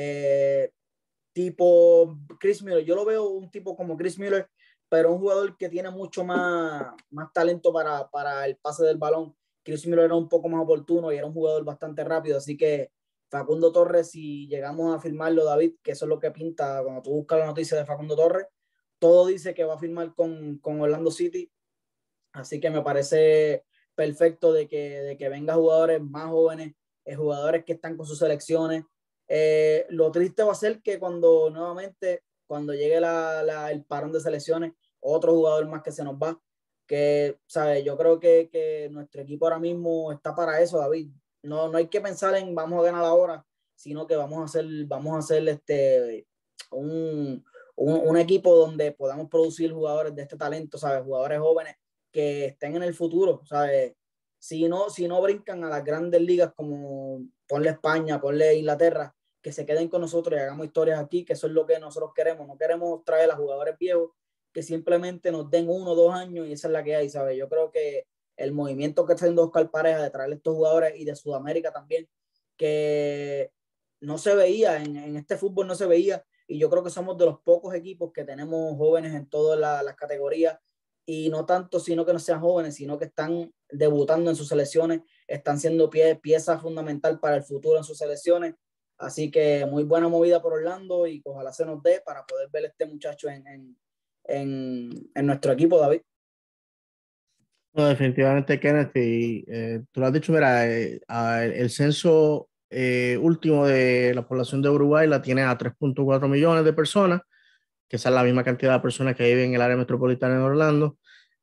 Tipo Chris Miller. Yo lo veo un tipo como Chris Miller, pero un jugador que tiene mucho más talento para el pase del balón. Chris Miller era un poco más oportuno y era un jugador bastante rápido. Así que Facundo Torres, si llegamos a firmarlo, David, que eso es lo que pinta cuando tú buscas la noticia de Facundo Torres, todo dice que va a firmar con Orlando City, así que me parece perfecto de que venga jugadores más jóvenes, jugadores que están con sus selecciones. Lo triste va a ser que cuando llegue el parón de selecciones, otro jugador más que se nos va, que, ¿sabes? Yo creo que nuestro equipo ahora mismo está para eso, David. No hay que pensar en vamos a ganar ahora, sino que vamos a hacer un, un equipo donde podamos producir jugadores de este talento, ¿sabes? Jugadores jóvenes que estén en el futuro, ¿sabes? Si no brincan a las grandes ligas como ponle España, ponle Inglaterra, que se queden con nosotros y hagamos historias aquí, que eso es lo que nosotros queremos. No queremos traer a jugadores viejos que simplemente nos den 1 o 2 años y esa es la que hay, ¿sabes? Yo creo que el movimiento que está haciendo Oscar Pareja de traer a estos jugadores y de Sudamérica también, que no se veía, en este fútbol no se veía, y yo creo que somos de los pocos equipos que tenemos jóvenes en todas las categorías, y no tanto sino que no sean jóvenes, sino que están debutando en sus selecciones, están siendo pieza fundamental para el futuro en sus selecciones, así que muy buena movida por Orlando y ojalá se nos dé para poder ver a este muchacho en nuestro equipo, David. No, definitivamente, Kenneth, y tú lo has dicho, mira, el censo último de la población de Uruguay la tiene a 3.4 millones de personas, que esa es la misma cantidad de personas que viven en el área metropolitana de Orlando.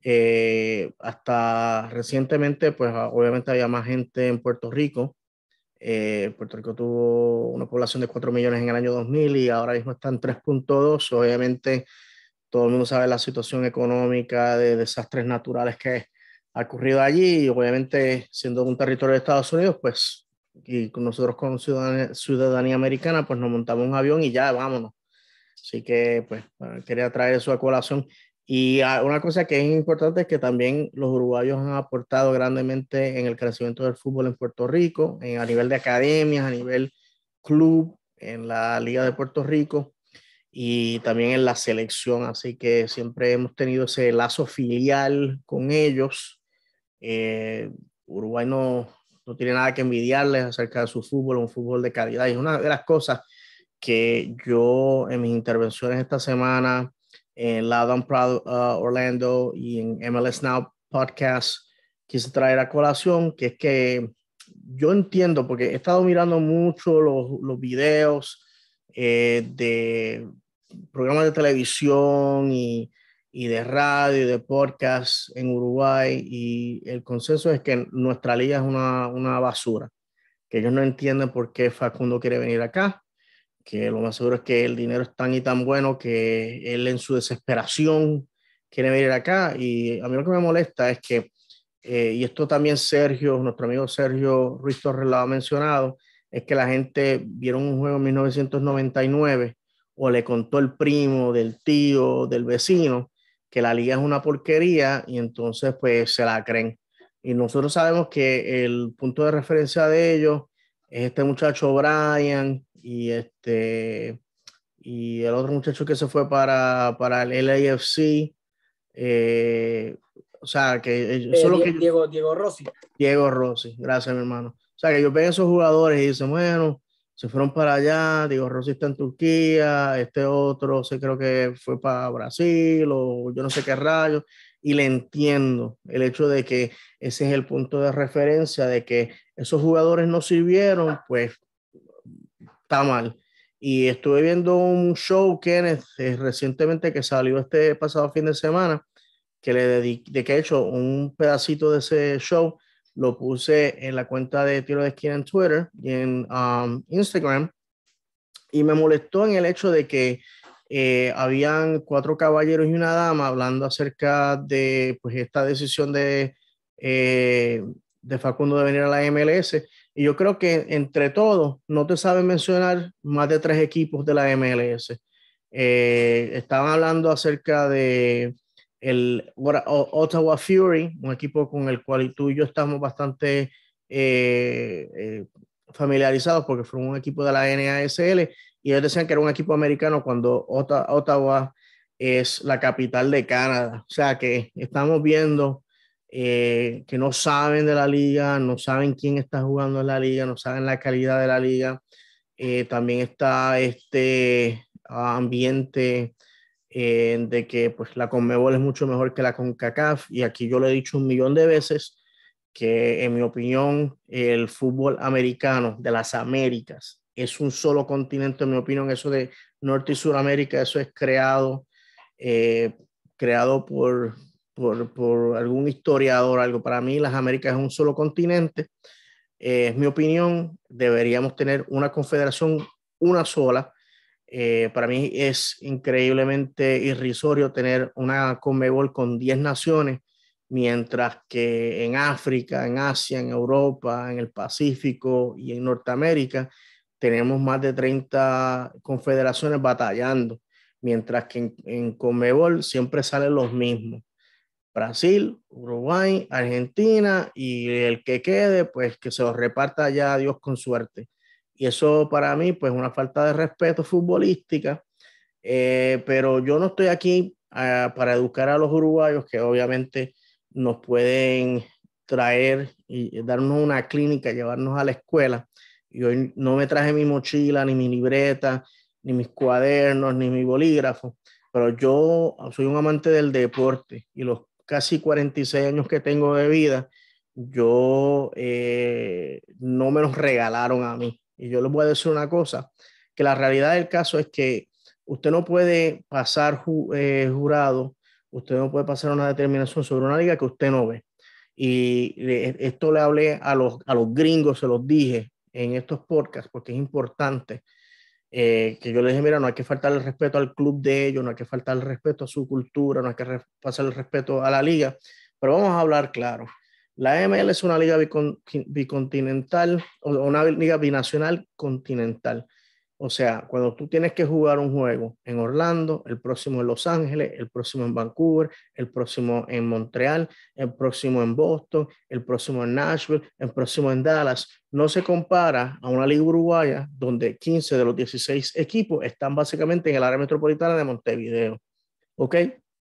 Hasta recientemente, pues obviamente había más gente en Puerto Rico. Puerto Rico tuvo una población de 4 millones en el año 2000 y ahora mismo está en 3.2. Obviamente, todo el mundo sabe la situación económica de desastres naturales que ha ocurrido allí y obviamente siendo un territorio de Estados Unidos, pues y con nosotros con ciudadanía americana, pues nos montamos un avión y ya vámonos. Así que pues quería traer eso a colación. Y una cosa que es importante es que también los uruguayos han aportado grandemente en el crecimiento del fútbol en Puerto Rico, a nivel de academias, a nivel club, en la Liga de Puerto Rico y también en la selección. Así que siempre hemos tenido ese lazo filial con ellos. Eh, Uruguay no tiene nada que envidiarles acerca de su fútbol, un fútbol de calidad. Y es una de las cosas que yo en mis intervenciones esta semana en Loud and Proud Orlando y en MLS Now Podcast, quise traer a colación, que es que yo entiendo, porque he estado mirando mucho los videos de programas de televisión y de radio y de podcast en Uruguay, y el consenso es que nuestra liga es una basura, que ellos no entienden por qué Facundo quiere venir acá, que lo más seguro es que el dinero es tan y tan bueno que él en su desesperación quiere venir acá. Y a mí lo que me molesta es que, y esto también Sergio, nuestro amigo Sergio Ruiz Torres lo ha mencionado, es que la gente vieron un juego en 1999 o le contó el primo del tío, del vecino, que la liga es una porquería y entonces pues se la creen. Y nosotros sabemos que el punto de referencia de ellos es este muchacho Brian y el otro muchacho que se fue para el LAFC. eh, o sea, que eso es lo que Diego Rossi. Diego Rossi, gracias, mi hermano. O sea, que ellos ven a esos jugadores y dicen, bueno, se fueron para allá, Diego Rossi está en Turquía, este otro se creo que fue para Brasil o yo no sé qué rayos, y le entiendo el hecho de que ese es el punto de referencia, de que esos jugadores no sirvieron, pues está mal. Y estuve viendo un show, Kenneth, recientemente que salió este pasado fin de semana, que le dediqué, de que he hecho un pedacito de ese show, lo puse en la cuenta de Tiro de Esquina en Twitter y en Instagram, y me molestó en el hecho de que habían cuatro caballeros y una dama hablando acerca de pues, esta decisión de Facundo de venir a la MLS. Y yo creo que entre todos no te saben mencionar más de tres equipos de la MLS. Estaban hablando acerca de el Ottawa Fury, un equipo con el cual tú y yo estamos bastante familiarizados porque fue un equipo de la NASL, y ellos decían que era un equipo americano cuando Ottawa es la capital de Canadá. O sea que estamos viendo que no saben de la liga, no saben quién está jugando en la liga, no saben la calidad de la liga. También está este ambiente de que pues la Conmebol es mucho mejor que la CONCACAF, y aquí yo lo he dicho un millón de veces que en mi opinión el fútbol americano de las Américas es un solo continente. En mi opinión, eso de Norte y Suramérica, eso es eh, creado por algún historiador, algo. Para mí las Américas es un solo continente. Es mi opinión, deberíamos tener una confederación, una sola. Para mí es increíblemente irrisorio tener una Conmebol con 10 naciones, mientras que en África, en Asia, en Europa, en el Pacífico y en Norteamérica tenemos más de 30 confederaciones batallando, mientras que en Conmebol siempre salen los mismos. Brasil, Uruguay, Argentina, y el que quede, pues que se lo reparta ya a Dios con suerte. Y eso para mí, pues una falta de respeto futbolística, pero yo no estoy aquí para educar a los uruguayos, que obviamente nos pueden traer y darnos una clínica, llevarnos a la escuela. Y hoy no me traje mi mochila, ni mi libreta, ni mis cuadernos, ni mi bolígrafo, pero yo soy un amante del deporte, y los casi 46 años que tengo de vida, yo no me los regalaron a mí. Y yo les voy a decir una cosa, que la realidad del caso es que usted no puede pasar jurado, usted no puede pasar una determinación sobre una liga que usted no ve. Y esto le hablé a los gringos, se los dije en estos podcasts, porque es importante que yo les dije, mira, no hay que faltar el respeto al club de ellos, no hay que faltar el respeto a su cultura, no hay que pasar el respeto a la liga, pero vamos a hablar claro. La ML es una liga bicontinental, o una liga binacional continental. O sea, cuando tú tienes que jugar un juego en Orlando, el próximo en Los Ángeles, el próximo en Vancouver, el próximo en Montreal, el próximo en Boston, el próximo en Nashville, el próximo en Dallas, no se compara a una liga uruguaya donde 15 de los 16 equipos están básicamente en el área metropolitana de Montevideo. ¿Ok?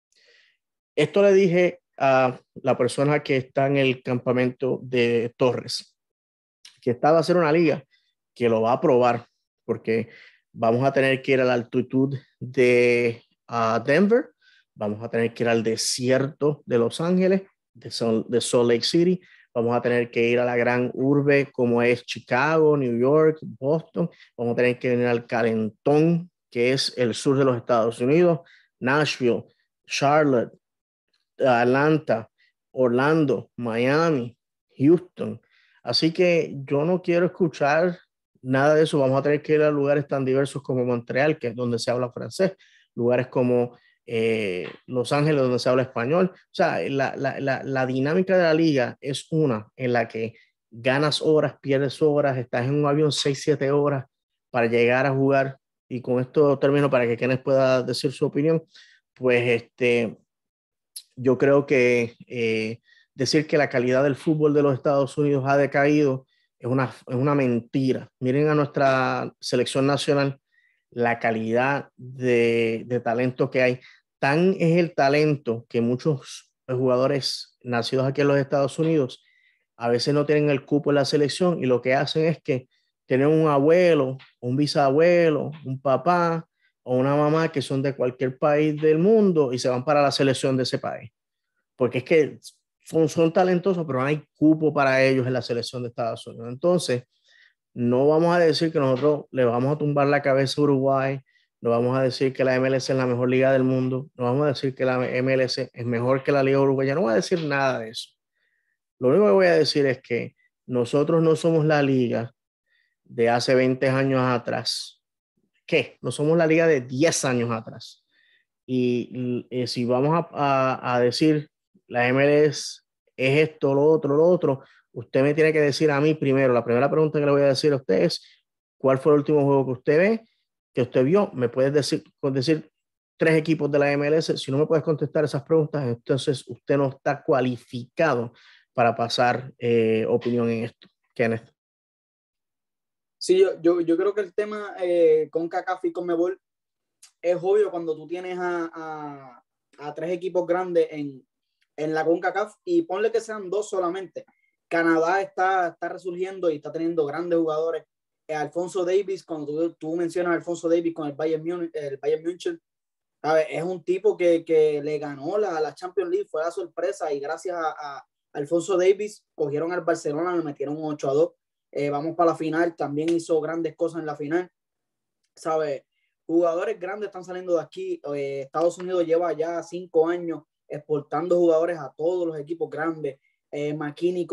Esto le dije a la persona que está en el campamento de Torres, que esta va a ser una liga que lo va a probar, porque vamos a tener que ir a la altitud de Denver, vamos a tener que ir al desierto de Los Ángeles, de Salt Lake City, vamos a tener que ir a la gran urbe como es Chicago, New York, Boston, vamos a tener que ir al calentón, que es el sur de los Estados Unidos, Nashville, Charlotte, Atlanta, Orlando, Miami, Houston. Así que yo no quiero escuchar nada de eso. Vamos a tener que ir a lugares tan diversos como Montreal, que es donde se habla francés, lugares como Los Ángeles, donde se habla español. O sea, la dinámica de la liga es una en la que ganas horas, pierdes horas, estás en un avión 6, 7 horas para llegar a jugar. Y con esto termino para que Kenneth pueda decir su opinión. Pues yo creo que decir que la calidad del fútbol de los Estados Unidos ha decaído es una mentira. Miren a nuestra selección nacional, la calidad de talento que hay. Tan es el talento que muchos jugadores nacidos aquí en los Estados Unidos a veces no tienen el cupo en la selección y lo que hacen es que tienen un abuelo, un bisabuelo, un papá o una mamá que son de cualquier país del mundo y se van para la selección de ese país. Porque es que son talentosos, pero no hay cupo para ellos en la selección de Estados Unidos. Entonces, no vamos a decir que nosotros le vamos a tumbar la cabeza a Uruguay, no vamos a decir que la MLS es la mejor liga del mundo, no vamos a decir que la MLS es mejor que la liga uruguaya, no voy a decir nada de eso. Lo único que voy a decir es que nosotros no somos la liga de hace 20 años atrás. ¿Qué? No somos la liga de 10 años atrás. Y si vamos a decir la MLS es esto, lo otro, usted me tiene que decir a mí primero, la primera pregunta que le voy a decir a usted es, ¿cuál fue el último juego que usted ve, que usted vio? Me puedes decir 3 equipos de la MLS. Si no me puedes contestar esas preguntas, entonces usted no está cualificado para pasar opinión en esto. Kenneth. Sí, yo creo que el tema con CONCACAF y CONMEBOL es obvio cuando tú tienes a 3 equipos grandes en la CONCACAF y ponle que sean 2 solamente. Canadá está resurgiendo y está teniendo grandes jugadores. Alfonso Davies, cuando tú mencionas a Alfonso Davies con el Bayern München, ¿sabes? Es un tipo que le ganó la Champions League, fue la sorpresa y gracias a Alfonso Davies cogieron al Barcelona, le metieron un 8-2. Vamos para la final, también hizo grandes cosas en la final, ¿sabes? Jugadores grandes están saliendo de aquí. Estados Unidos lleva ya 5 años exportando jugadores a todos los equipos grandes. McKinney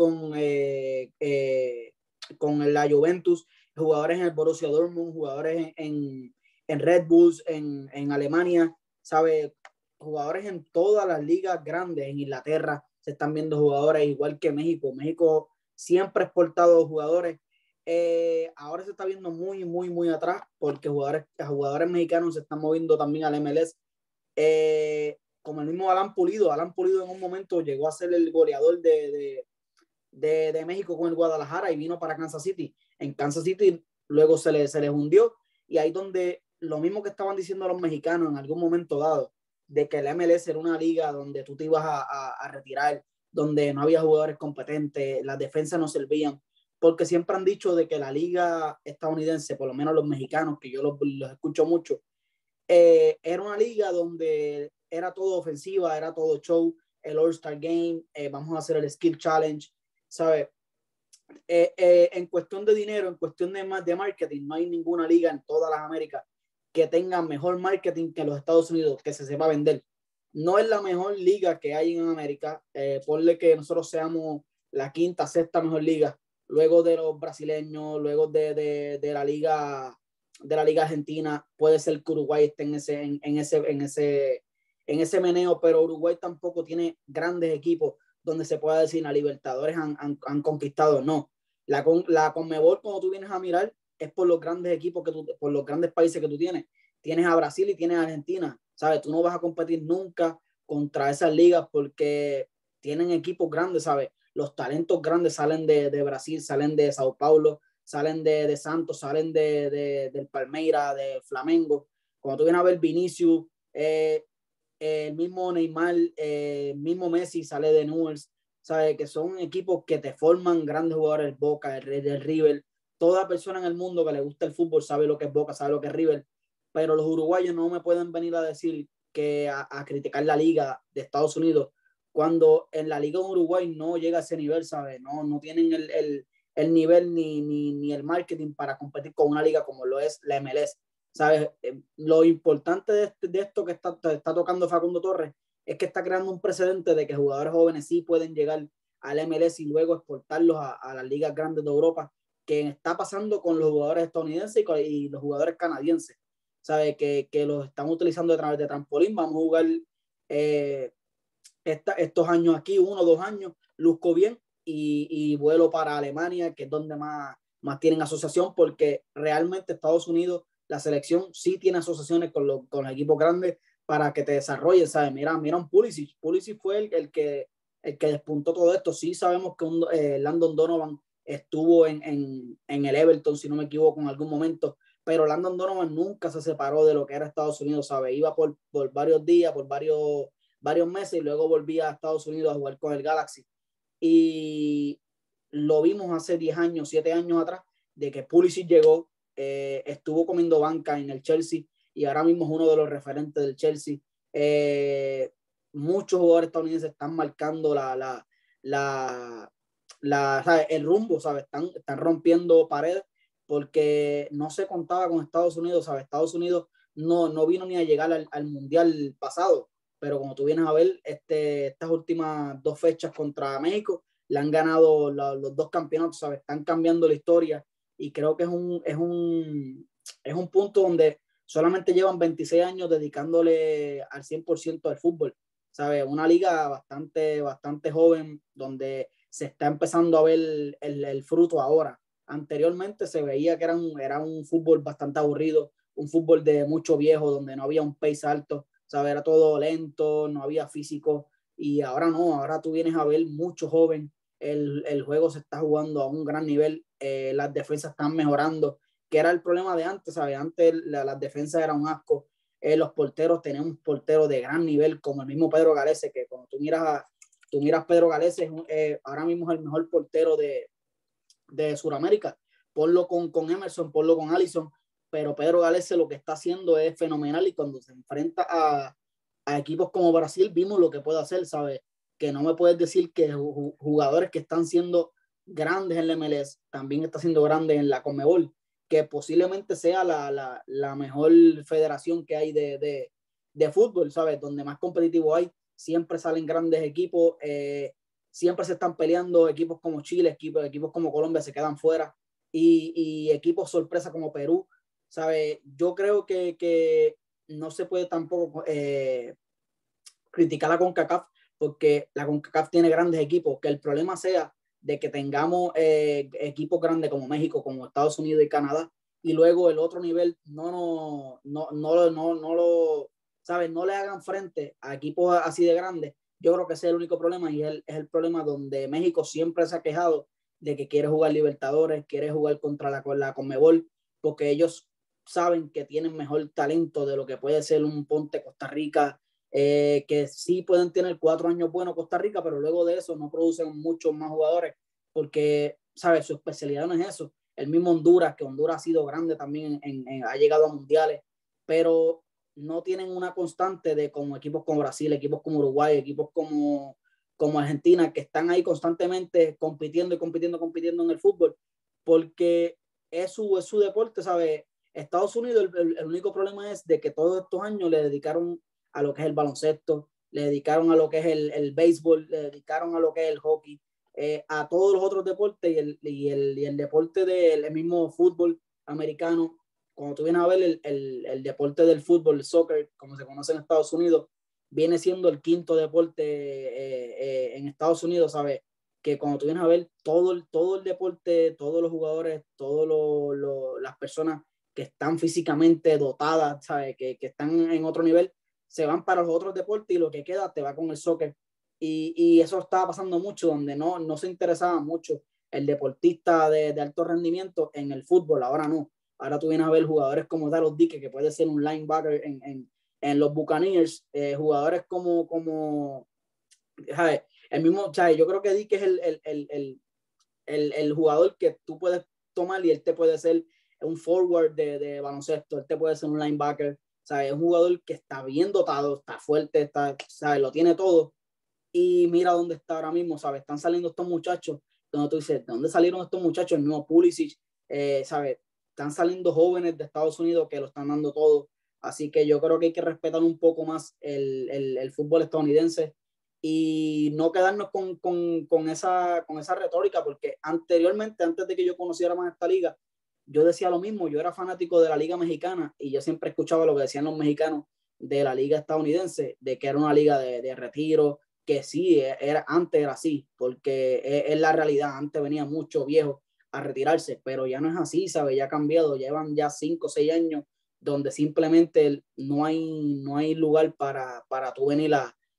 con la Juventus, jugadores en el Borussia Dortmund, jugadores en Red Bulls, en Alemania, ¿sabe? Jugadores en todas las ligas grandes. En Inglaterra se están viendo jugadores, igual que México. México siempre ha exportado jugadores. Ahora se está viendo muy atrás porque jugadores mexicanos se están moviendo también al MLS. Como el mismo Alan Pulido en un momento llegó a ser el goleador de México con el Guadalajara y vino para Kansas City. En Kansas City luego se les hundió y ahí donde lo mismo que estaban diciendo los mexicanos en algún momento dado, de que la MLS era una liga donde tú te ibas a retirar, donde no había jugadores competentes, las defensas no servían, porque siempre han dicho de que la liga estadounidense, por lo menos los mexicanos, que yo los escucho mucho, era una liga donde era todo ofensiva, era todo show, el All-Star Game, vamos a hacer el Skill Challenge, ¿sabes? En cuestión de dinero, en cuestión de marketing, no hay ninguna liga en todas las Américas que tenga mejor marketing que los Estados Unidos, que se sepa vender. No es la mejor liga que hay en América, ponle que nosotros seamos la quinta, sexta mejor liga, luego de los brasileños, luego de la liga argentina, puede ser que Uruguay esté en ese meneo, pero Uruguay tampoco tiene grandes equipos donde se pueda decir a Libertadores han conquistado. No, la CONMEBOL, cuando tú vienes a mirar, es por los grandes equipos por los grandes países que tú tienes. Tienes a Brasil y tienes a Argentina, ¿sabes? Tú no vas a competir nunca contra esas ligas porque tienen equipos grandes, ¿sabes? Los talentos grandes salen de Brasil, salen de Sao Paulo, salen de Santos, salen del Palmeiras, de Flamengo. Cuando tú vienes a ver Vinicius, el mismo Neymar, el mismo Messi sale de Newell's, ¿sabes? Que son equipos que te forman grandes jugadores, Boca, el River. Toda persona en el mundo que le gusta el fútbol sabe lo que es Boca, sabe lo que es River, pero los uruguayos no me pueden venir a decir que a criticar la liga de Estados Unidos, cuando en la liga de Uruguay no llega a ese nivel, ¿sabes? No tienen el nivel ni el marketing para competir con una liga como lo es la MLS, ¿sabes? Lo importante de esto que está tocando Facundo Torres es que está creando un precedente de que jugadores jóvenes sí pueden llegar al MLS y luego exportarlos a las ligas grandes de Europa, que está pasando con los jugadores estadounidenses y los jugadores canadienses, ¿sabes? Que los están utilizando a través de trampolín. Vamos a jugar estos años aquí, 1 o 2 años, luzco bien y vuelo para Alemania, que es donde más tienen asociación, porque realmente Estados Unidos, la selección sí tiene asociaciones con los equipos grandes para que te desarrollen, ¿sabes? Mira un Pulisic fue el que despuntó todo esto. Sí sabemos que Landon Donovan estuvo en el Everton, si no me equivoco, en algún momento, pero Landon Donovan nunca se separó de lo que era Estados Unidos, ¿sabes? Iba por varios días, por varios meses y luego volvía a Estados Unidos a jugar con el Galaxy. Y lo vimos hace 10 años, 7 años atrás, de que Pulisic llegó, estuvo comiendo banca en el Chelsea y ahora mismo es uno de los referentes del Chelsea. Muchos jugadores estadounidenses están marcando ¿sabes? El rumbo, ¿sabes? Están rompiendo paredes porque no se contaba con Estados Unidos, ¿sabes? Estados Unidos no vino ni a llegar al Mundial pasado, pero como tú vienes a ver, estas últimas 2 fechas contra México le han ganado los 2 campeonatos, ¿sabes? Están cambiando la historia y creo que es un punto donde solamente llevan 26 años dedicándole al 100% al fútbol, ¿sabes? Una liga bastante joven donde se está empezando a ver el fruto ahora. Anteriormente se veía que era un fútbol bastante aburrido, un fútbol de mucho viejo, donde no había un pace alto, ¿sabes? Era todo lento, no había físico, y ahora no, ahora tú vienes a ver mucho joven, el juego se está jugando a un gran nivel, las defensas están mejorando, que era el problema de antes, ¿sabes? Antes las defensas eran un asco, los porteros, tenían un portero de gran nivel, como el mismo Pedro Galese, que cuando tú miras Pedro Galese, ahora mismo es el mejor portero de Sudamérica. Ponlo con Emerson, ponlo con Alisson, pero Pedro Galese lo que está haciendo es fenomenal y cuando se enfrenta a equipos como Brasil vimos lo que puede hacer, ¿sabes? Que no me puedes decir que jugadores que están siendo grandes en la MLS también está siendo grandes en la Conmebol, que posiblemente sea la mejor federación que hay de fútbol, ¿sabes? Donde más competitivo hay, siempre salen grandes equipos, siempre se están peleando equipos como Chile, equipos como Colombia se quedan fuera y equipos sorpresa como Perú, ¿sabes? Yo creo que no se puede tampoco criticar a CONCACAF porque la CONCACAF tiene grandes equipos, que el problema sea de que tengamos equipos grandes como México, como Estados Unidos y Canadá, y luego el otro nivel no lo, ¿sabes? No le hagan frente a equipos así de grandes. Yo creo que ese es el único problema y es el problema donde México siempre se ha quejado de que quiere jugar Libertadores, quiere jugar contra la Conmebol, porque ellos saben que tienen mejor talento de lo que puede ser un Ponte Costa Rica, que sí pueden tener 4 años buenos Costa Rica, pero luego de eso no producen muchos más jugadores porque, ¿sabes? Su especialidad no es eso. El mismo Honduras, que Honduras ha sido grande también, ha llegado a mundiales, pero no tienen una constante de como equipos como Brasil, equipos como Uruguay, equipos como Argentina, que están ahí constantemente compitiendo en el fútbol, porque es su deporte, ¿sabes? Estados Unidos, el único problema es de que todos estos años le dedicaron a lo que es el baloncesto, le dedicaron a lo que es el béisbol, le dedicaron a lo que es el hockey, a todos los otros deportes y el deporte del mismo fútbol americano. Cuando tú vienes a ver el deporte del fútbol, el soccer, como se conoce en Estados Unidos, viene siendo el 5º deporte en Estados Unidos, ¿sabes? Que cuando tú vienes a ver todo el deporte, todos los jugadores, las personas que están físicamente dotadas, ¿sabes? Que están en otro nivel, se van para los otros deportes y lo que queda te va con el soccer. Y eso estaba pasando mucho, donde no se interesaba mucho el deportista de alto rendimiento en el fútbol, ahora no. Ahora tú vienes a ver jugadores como Dallas Dique, que puede ser un linebacker en los Buccaneers, jugadores como ¿sabes? El mismo, ¿sabes? Yo creo que Dique es el jugador que tú puedes tomar y él te puede ser un forward de baloncesto, él te puede ser un linebacker, ¿sabes? Es un jugador que está bien dotado, está fuerte, ¿sabes? Lo tiene todo. Y mira dónde está ahora mismo, ¿sabes? Están saliendo estos muchachos, donde tú dices, ¿de dónde salieron estos muchachos? El mismo Pulisic, ¿sabes? Están saliendo jóvenes de Estados Unidos que lo están dando todo. Así que yo creo que hay que respetar un poco más el fútbol estadounidense y no quedarnos con esa retórica, porque anteriormente, antes de que yo conociera más esta liga, yo decía lo mismo, yo era fanático de la liga mexicana y yo siempre escuchaba lo que decían los mexicanos de la liga estadounidense, de que era una liga de retiro, que sí, antes era así, porque es la realidad, antes venía mucho viejo a retirarse, pero ya no es así, ¿sabes? Ya ha cambiado, llevan ya 5 o 6 años donde simplemente no hay lugar para tú venir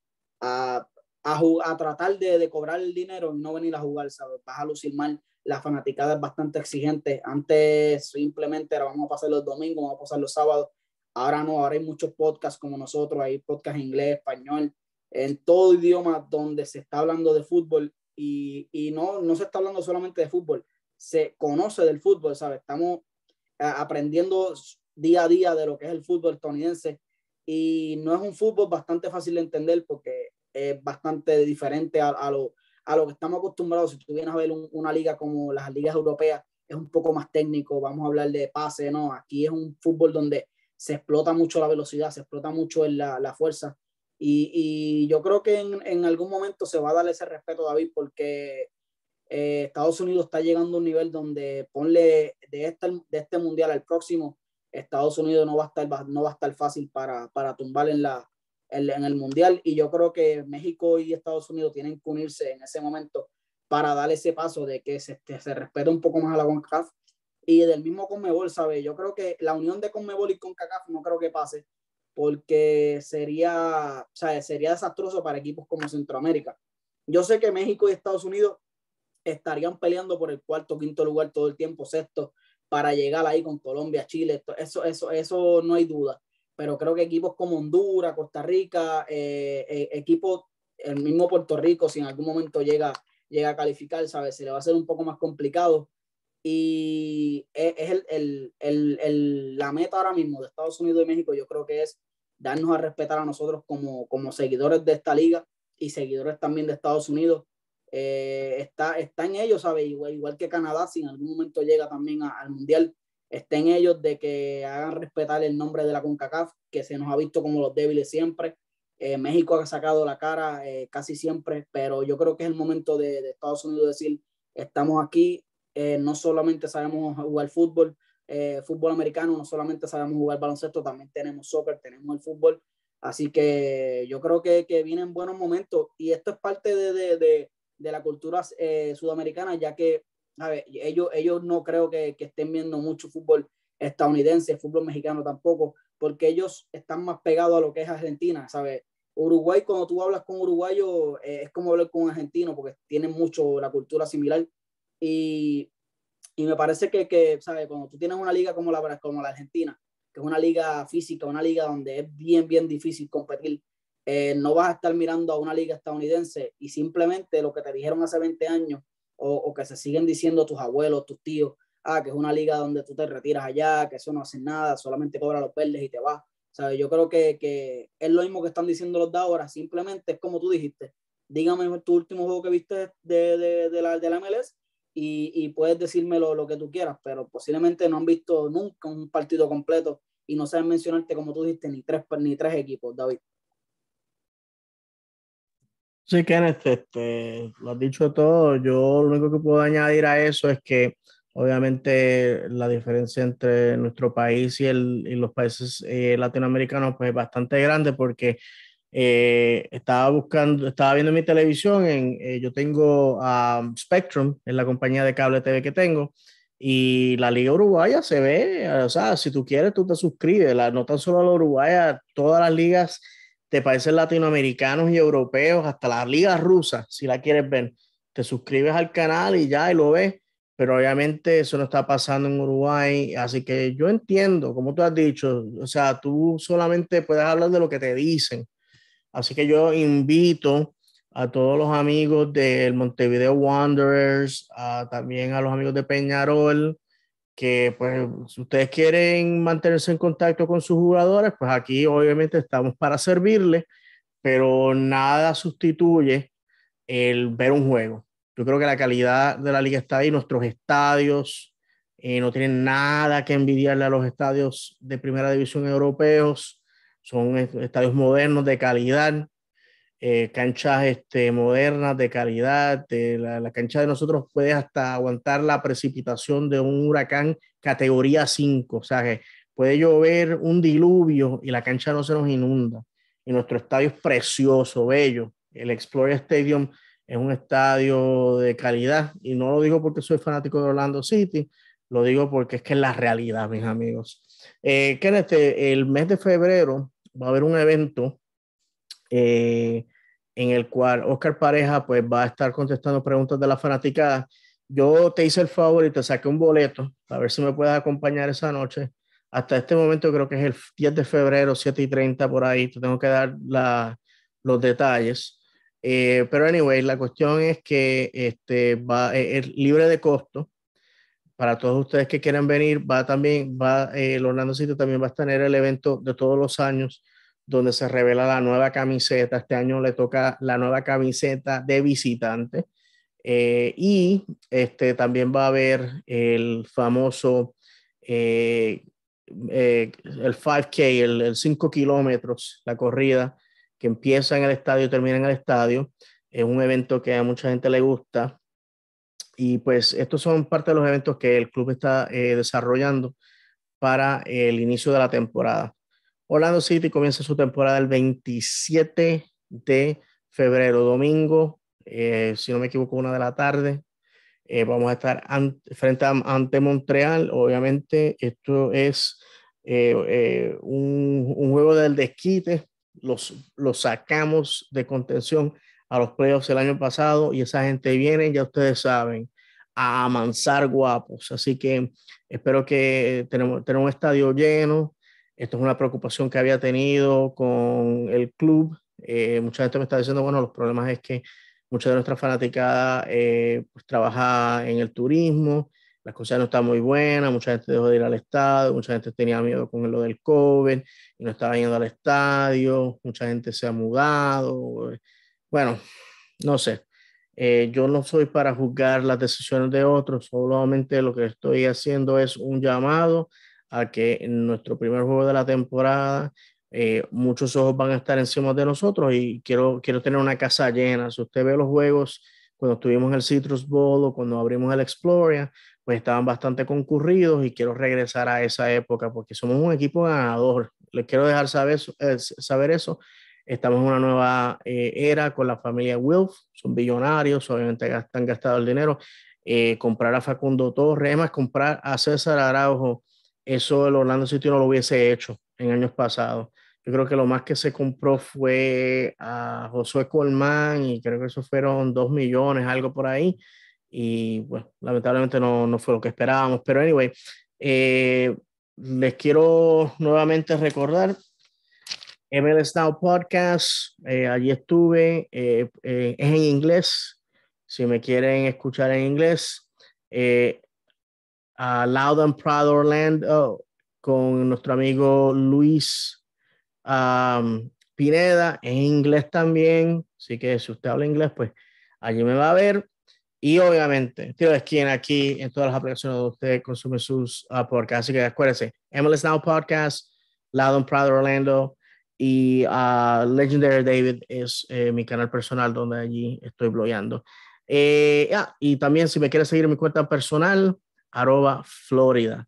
a, a tratar de cobrar el dinero y no venir a jugar, ¿sabes? Vas a lucir mal, la fanaticada es bastante exigente, antes simplemente era vamos a pasar los domingos, vamos a pasar los sábados, ahora no, ahora hay muchos podcasts como nosotros, hay podcasts en inglés, español, en todo idioma donde se está hablando de fútbol y no se está hablando solamente de fútbol, se conoce del fútbol, ¿sabes? Estamos aprendiendo día a día de lo que es el fútbol estadounidense y no es un fútbol bastante fácil de entender porque es bastante diferente a lo que estamos acostumbrados. Si tú vienes a ver una liga como las ligas europeas, es un poco más técnico, vamos a hablar de pase, ¿no? Aquí es un fútbol donde se explota mucho la velocidad, se explota mucho la fuerza y yo creo que en algún momento se va a dar ese respeto, David, porque Estados Unidos está llegando a un nivel donde ponle de este mundial al próximo, Estados Unidos no va a estar fácil para tumbar en el mundial y yo creo que México y Estados Unidos tienen que unirse en ese momento para dar ese paso de que se respete un poco más a la CONCACAF y del mismo Conmebol, ¿sabes? Yo creo que la unión de Conmebol y CONCACAF no creo que pase porque sería desastroso para equipos como Centroamérica. Yo sé que México y Estados Unidos estarían peleando por el cuarto, quinto lugar todo el tiempo, sexto, para llegar ahí con Colombia, Chile, eso no hay duda. Pero creo que equipos como Honduras, Costa Rica, equipos, el mismo Puerto Rico, si en algún momento llega a calificar, ¿sabes? Se le va a hacer un poco más complicado. Y es la meta ahora mismo de Estados Unidos y México, yo creo que es darnos a respetar a nosotros como seguidores de esta liga y seguidores también de Estados Unidos está en ellos, ¿sabes? Igual que Canadá, si en algún momento llega también al Mundial, está en ellos de que hagan respetar el nombre de la CONCACAF, que se nos ha visto como los débiles siempre. México ha sacado la cara casi siempre, pero yo creo que es el momento de Estados Unidos decir, estamos aquí, no solamente sabemos jugar fútbol americano, no solamente sabemos jugar baloncesto, también tenemos soccer, tenemos el fútbol, así que yo creo que vienen buenos momentos y esto es parte de la cultura sudamericana, ya que a ver, ellos no creo que estén viendo mucho fútbol estadounidense, fútbol mexicano tampoco, porque ellos están más pegados a lo que es Argentina, ¿sabes? Uruguay, cuando tú hablas con uruguayo, es como hablar con un argentino, porque tienen mucho la cultura similar. Y, y me parece ¿sabes? Cuando tú tienes una liga como la Argentina, que es una liga física, una liga donde es bien, bien difícil competir, no vas a estar mirando a una liga estadounidense y simplemente lo que te dijeron hace 20 años o que se siguen diciendo tus abuelos, tus tíos, que es una liga donde tú te retiras allá, que eso no hace nada, solamente cobra los verdes y te vas. ¿Sabes? Yo creo que es lo mismo que están diciendo los de ahora, simplemente es como tú dijiste, dígame tu último juego que viste de la MLS y puedes decirme lo que tú quieras, pero posiblemente no han visto nunca un partido completo y no saben mencionarte, como tú dijiste, ni tres equipos, David. Sí, Kenneth, lo has dicho todo. Yo lo único que puedo añadir a eso es que obviamente la diferencia entre nuestro país y los países latinoamericanos pues, es bastante grande porque estaba viendo mi televisión, yo tengo Spectrum, es la compañía de cable TV que tengo, y la Liga Uruguaya se ve, o sea, si tú quieres, tú te suscribes, no tan solo la Uruguaya, todas las ligas de países latinoamericanos y europeos, hasta la liga rusa, si la quieres ver, te suscribes al canal y ya, y lo ves, pero obviamente eso no está pasando en Uruguay, así que yo entiendo, como tú has dicho, o sea, tú solamente puedes hablar de lo que te dicen, así que yo invito a todos los amigos del Montevideo Wanderers, también a los amigos de Peñarol, que pues si ustedes quieren mantenerse en contacto con sus jugadores, pues aquí obviamente estamos para servirles, pero nada sustituye el ver un juego. Yo creo que la calidad de la liga está ahí, nuestros estadios no tienen nada que envidiarle a los estadios de primera división europeos, son estadios modernos de calidad, canchas modernas de calidad, la cancha de nosotros puede hasta aguantar la precipitación de un huracán categoría 5, o sea que puede llover un diluvio y la cancha no se nos inunda. Y nuestro estadio es precioso, bello. El Explorer Stadium es un estadio de calidad y no lo digo porque soy fanático de Orlando City, lo digo porque es que es la realidad, mis amigos. Kenneth, el mes de febrero va a haber un evento en el cual Oscar Pareja pues va a estar contestando preguntas de la fanaticada. Yo te hice el favor y te saqué un boleto a ver si me puedes acompañar esa noche. Hasta este momento creo que es el 10 de febrero, 7:30 por ahí. Te tengo que dar los detalles. Pero anyway, la cuestión es que es libre de costo para todos ustedes que quieran venir. El Orlando City también va a tener el evento de todos los años donde se revela la nueva camiseta. Este año le toca la nueva camiseta de visitante. Y también va a haber el famoso el 5K, el 5 kilómetros, la corrida que empieza en el estadio y termina en el estadio. Es un evento que a mucha gente le gusta. Y pues estos son parte de los eventos que el club está desarrollando para el inicio de la temporada. Orlando City comienza su temporada el 27 de febrero, domingo, si no me equivoco, 1 de la tarde. Vamos a estar ante Montreal. Obviamente, esto es un juego del desquite. Los sacamos de contención a los playoffs el año pasado y esa gente viene, ya ustedes saben, a amansar guapos. Así que espero que tenemos un estadio lleno. Esto es una preocupación que había tenido con el club. Mucha gente me está diciendo, bueno, los problemas es que mucha de nuestra fanaticada pues, trabaja en el turismo, las cosas no están muy buenas, mucha gente dejó de ir al estadio, mucha gente tenía miedo con lo del COVID y no estaba yendo al estadio, mucha gente se ha mudado. Bueno, no sé. Yo no soy para juzgar las decisiones de otros, solamente lo que estoy haciendo es un llamado a que en nuestro primer juego de la temporada muchos ojos van a estar encima de nosotros y quiero tener una casa llena. Si usted ve los juegos cuando estuvimos en el Citrus Bowl o cuando abrimos el Exploria, pues estaban bastante concurridos y quiero regresar a esa época porque somos un equipo ganador. Les quiero dejar saber eso. Estamos en una nueva era con la familia Wilf, son billonarios, obviamente han gastado el dinero. Comprar a Facundo Torres, es más, comprar a César Araujo, eso el Orlando City no lo hubiese hecho en años pasados. Yo creo que lo más que se compró fue a Josué Colmán y creo que eso fueron 2 millones, algo por ahí. Y bueno, lamentablemente no fue lo que esperábamos. Pero anyway, les quiero nuevamente recordar MLS Now Podcast, allí estuve, es en inglés, si me quieren escuchar en inglés, a Loud and Proud Orlando con nuestro amigo Luis Pineda, en inglés también, así que si usted habla inglés, pues allí me va a ver. Y obviamente, tiro de esquina aquí en todas las aplicaciones donde usted consume sus podcasts. Así que acuérdense, MLS Now Podcast, Loud and Proud Orlando y Legendary David es mi canal personal donde allí estoy blogueando. Y también si me quieres seguir en mi cuenta personal, @Florida,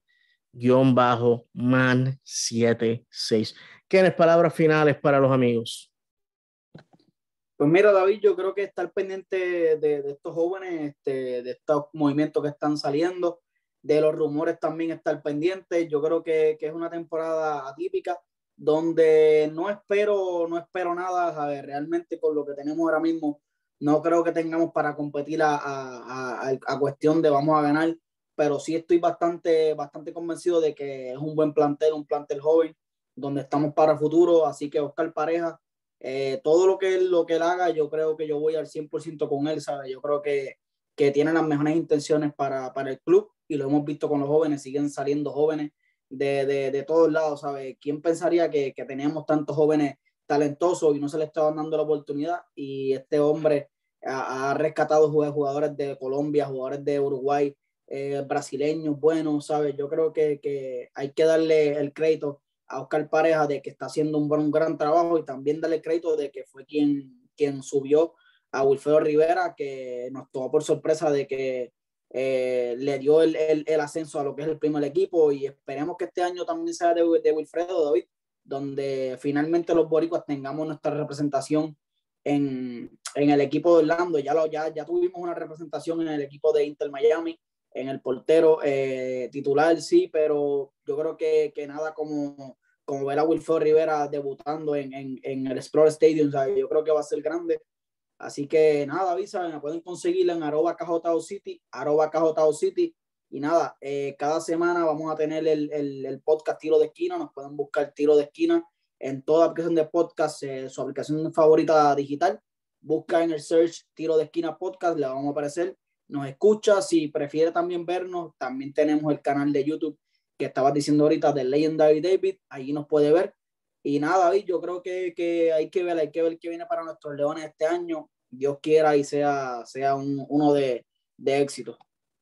_man76. ¿Tienes palabras finales para los amigos? Pues mira, David, yo creo que estar pendiente de estos jóvenes, de estos movimientos que están saliendo, de los rumores también estar pendiente. Yo creo que es una temporada atípica donde no espero nada, ¿sabes? Realmente con lo que tenemos ahora mismo, no creo que tengamos para competir a cuestión de vamos a ganar, pero sí estoy bastante convencido de que es un buen plantel, un plantel joven, donde estamos para el futuro. Así que Oscar Pareja, todo lo que él haga, yo creo que yo voy al 100% con él, ¿sabes? Yo creo que tiene las mejores intenciones para el club y lo hemos visto con los jóvenes, siguen saliendo jóvenes de todos lados, ¿sabes? ¿Quién pensaría que teníamos tantos jóvenes talentosos y no se les estaban dando la oportunidad? Y este hombre ha rescatado jugadores de Colombia, jugadores de Uruguay, brasileños buenos, ¿sabes? Yo creo que hay que darle el crédito a Oscar Pareja de que está haciendo un gran trabajo, y también darle el crédito de que fue quien subió a Wilfredo Rivera, que nos tomó por sorpresa de que le dio el ascenso a lo que es el primer equipo, y esperemos que este año también sea de Wilfredo, David, donde finalmente los boricuas tengamos nuestra representación en el equipo de Orlando. Ya tuvimos una representación en el equipo de Inter Miami, en el portero titular, sí, pero yo creo que nada como ver a Wilfredo Rivera debutando en el Explorer Stadium, ¿sabes? Yo creo que va a ser grande. Así que nada, avisa, me pueden conseguir en @KJOCity, @KJOCity. Y nada, cada semana vamos a tener el podcast Tiro de Esquina. Nos pueden buscar Tiro de Esquina en toda aplicación de podcast, su aplicación favorita digital. Busca en el search Tiro de Esquina Podcast, le vamos a aparecer. Nos escucha, si prefiere también vernos, también tenemos el canal de YouTube que estabas diciendo ahorita, de Legendary David, allí nos puede ver. Y nada, David, yo creo que hay que ver qué viene para nuestros Leones este año. Dios quiera y sea uno de éxito.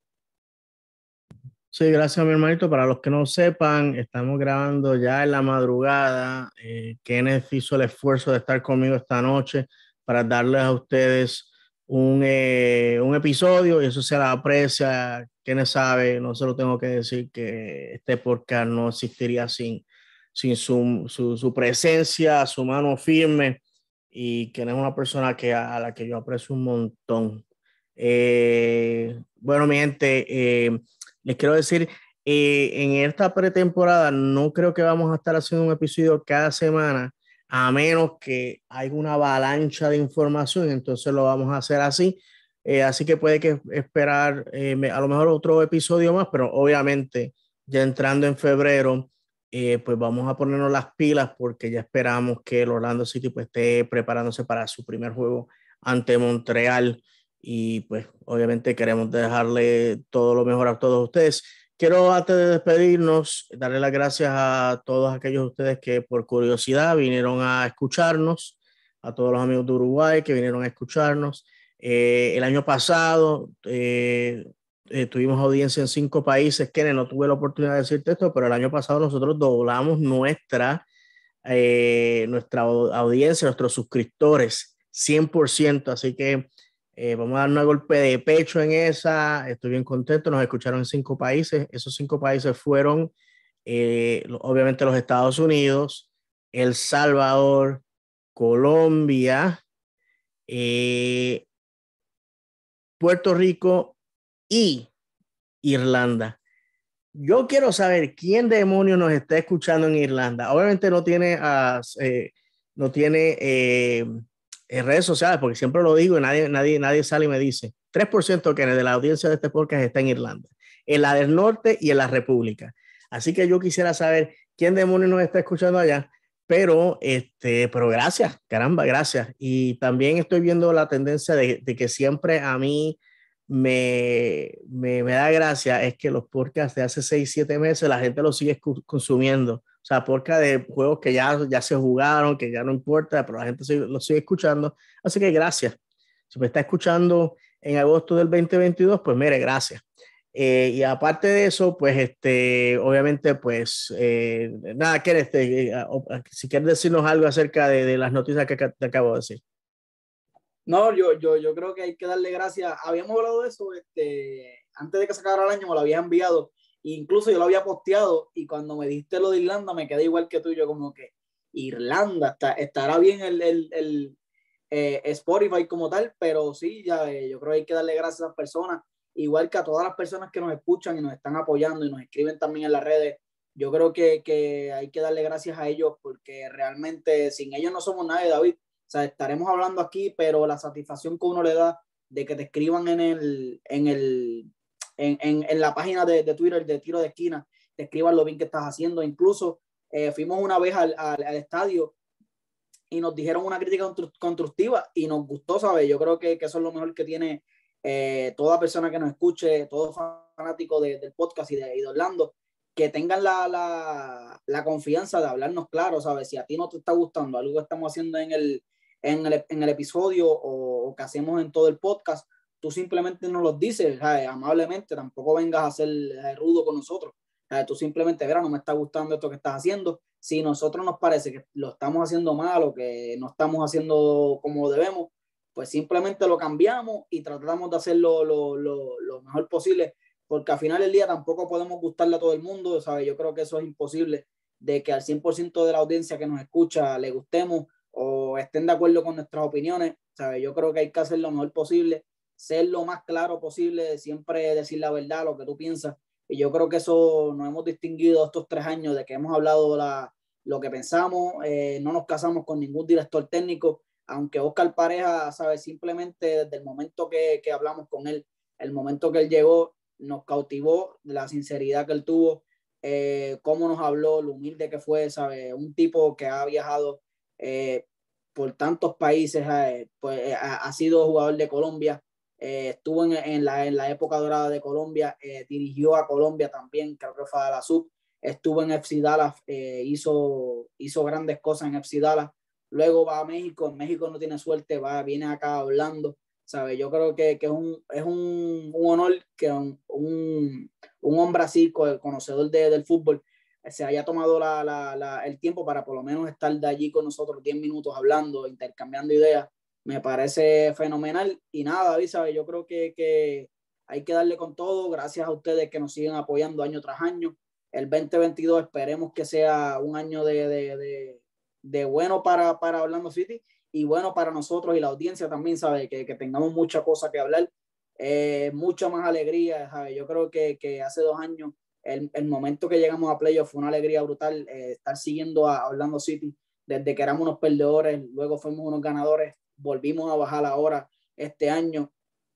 Sí, gracias, mi hermanito. Para los que no sepan, estamos grabando ya en la madrugada. Kenneth hizo el esfuerzo de estar conmigo esta noche para darles a ustedes un episodio, y eso se la aprecia. Kenneth sabe, no se lo tengo que decir, que este podcast no existiría sin su presencia, su mano firme, y Kenneth es una persona a la que yo aprecio un montón. Bueno, mi gente, les quiero decir, en esta pretemporada no creo que vamos a estar haciendo un episodio cada semana, a menos que haya una avalancha de información, entonces lo vamos a hacer así. Así que puede que esperar a lo mejor otro episodio más, pero obviamente ya entrando en febrero, pues vamos a ponernos las pilas, porque ya esperamos que el Orlando City pues esté preparándose para su primer juego ante Montreal, y pues obviamente queremos dejarle todo lo mejor a todos ustedes. Quiero, antes de despedirnos, darle las gracias a todos aquellos de ustedes que por curiosidad vinieron a escucharnos, a todos los amigos de Uruguay que vinieron a escucharnos. El año pasado tuvimos audiencia en 5 países. Kenneth, no tuve la oportunidad de decirte esto, pero el año pasado nosotros doblamos nuestra audiencia, nuestros suscriptores, 100%. Así que vamos a darnos un golpe de pecho en esa. Estoy bien contento. Nos escucharon en 5 países. Esos 5 países fueron, obviamente, los Estados Unidos, El Salvador, Colombia, Puerto Rico y Irlanda. Yo quiero saber quién demonios nos está escuchando en Irlanda. Obviamente no tiene en redes sociales, porque siempre lo digo y nadie sale y me dice. 3% que de la audiencia de este podcast está en Irlanda, en la del norte y en la República. Así que yo quisiera saber quién demonios nos está escuchando allá. Pero gracias, caramba, gracias. Y también estoy viendo la tendencia de que siempre a mí me da gracia, es que los podcasts de hace 6, 7 meses la gente los sigue consumiendo. O sea, podcast de juegos que ya se jugaron, que ya no importa, pero la gente los sigue escuchando. Así que gracias. Si me está escuchando en agosto del 2022, pues mire, gracias. Y aparte de eso, pues obviamente, pues nada, si quieres decirnos algo acerca de las noticias que te acabo de decir. No, yo creo que hay que darle gracias. Habíamos hablado de eso antes de que se acabara el año, me lo habías enviado. Incluso yo lo había posteado, y cuando me diste lo de Irlanda me quedé igual que tú. Yo como que Irlanda, estará bien el Spotify como tal, pero sí, yo creo que hay que darle gracias a las personas, igual que a todas las personas que nos escuchan y nos están apoyando y nos escriben también en las redes. Yo creo que hay que darle gracias a ellos, porque realmente sin ellos no somos nadie, David. O sea, estaremos hablando aquí, pero la satisfacción que uno le da de que te escriban en la página de Twitter de Tiro de Esquina, te escriban lo bien que estás haciendo. Incluso fuimos una vez al estadio y nos dijeron una crítica constructiva y nos gustó, ¿sabes? Yo creo que eso es lo mejor que tiene toda persona que nos escuche, todo fanático del podcast y de Orlando, que tengan la confianza de hablarnos claro, ¿sabes? Si a ti no te está gustando algo que estamos haciendo en el episodio o que hacemos en todo el podcast, tú simplemente nos lo dices, ¿sabes? Amablemente, tampoco vengas a ser rudo con nosotros. ¿Sabes? Tú simplemente, verás, no me está gustando esto que estás haciendo. Si nosotros nos parece que lo estamos haciendo mal o que no estamos haciendo como debemos, pues simplemente lo cambiamos y tratamos de hacerlo lo mejor posible, porque al final del día tampoco podemos gustarle a todo el mundo, ¿sabes? Yo creo que eso es imposible, de que al 100% de la audiencia que nos escucha le gustemos o estén de acuerdo con nuestras opiniones, ¿sabes? Yo creo que hay que hacer lo mejor posible, ser lo más claro posible, siempre decir la verdad, lo que tú piensas, y yo creo que eso nos hemos distinguido estos 3 años de que hemos hablado lo que pensamos, no nos casamos con ningún director técnico, aunque Oscar Pareja, ¿sabes? Simplemente desde el momento que hablamos con él, el momento que él llegó, nos cautivó la sinceridad que él tuvo, cómo nos habló, lo humilde que fue, ¿sabes? Un tipo que ha viajado por tantos países, pues, ha sido jugador de Colombia, estuvo en la época dorada de Colombia, dirigió a Colombia también, creo que fue a la sub, estuvo en FC Dallas, hizo grandes cosas en FC Dallas, luego va a México, en México no tiene suerte, viene acá hablando, ¿sabes? Yo creo que es un honor que un hombre así, conocedor del fútbol, se haya tomado el tiempo para por lo menos estar de allí con nosotros 10 minutos hablando, intercambiando ideas. Me parece fenomenal. Y nada, David, ¿sabes? Yo creo que hay que darle con todo. Gracias a ustedes que nos siguen apoyando año tras año. El 2022 esperemos que sea un año de bueno para Orlando City y bueno para nosotros y la audiencia también, ¿sabes? Que tengamos mucha cosa que hablar, mucha más alegría, ¿sabes? Yo creo que hace 2 años el momento que llegamos a playoff fue una alegría brutal, estar siguiendo a Orlando City desde que éramos unos perdedores, luego fuimos unos ganadores, volvimos a bajar ahora este año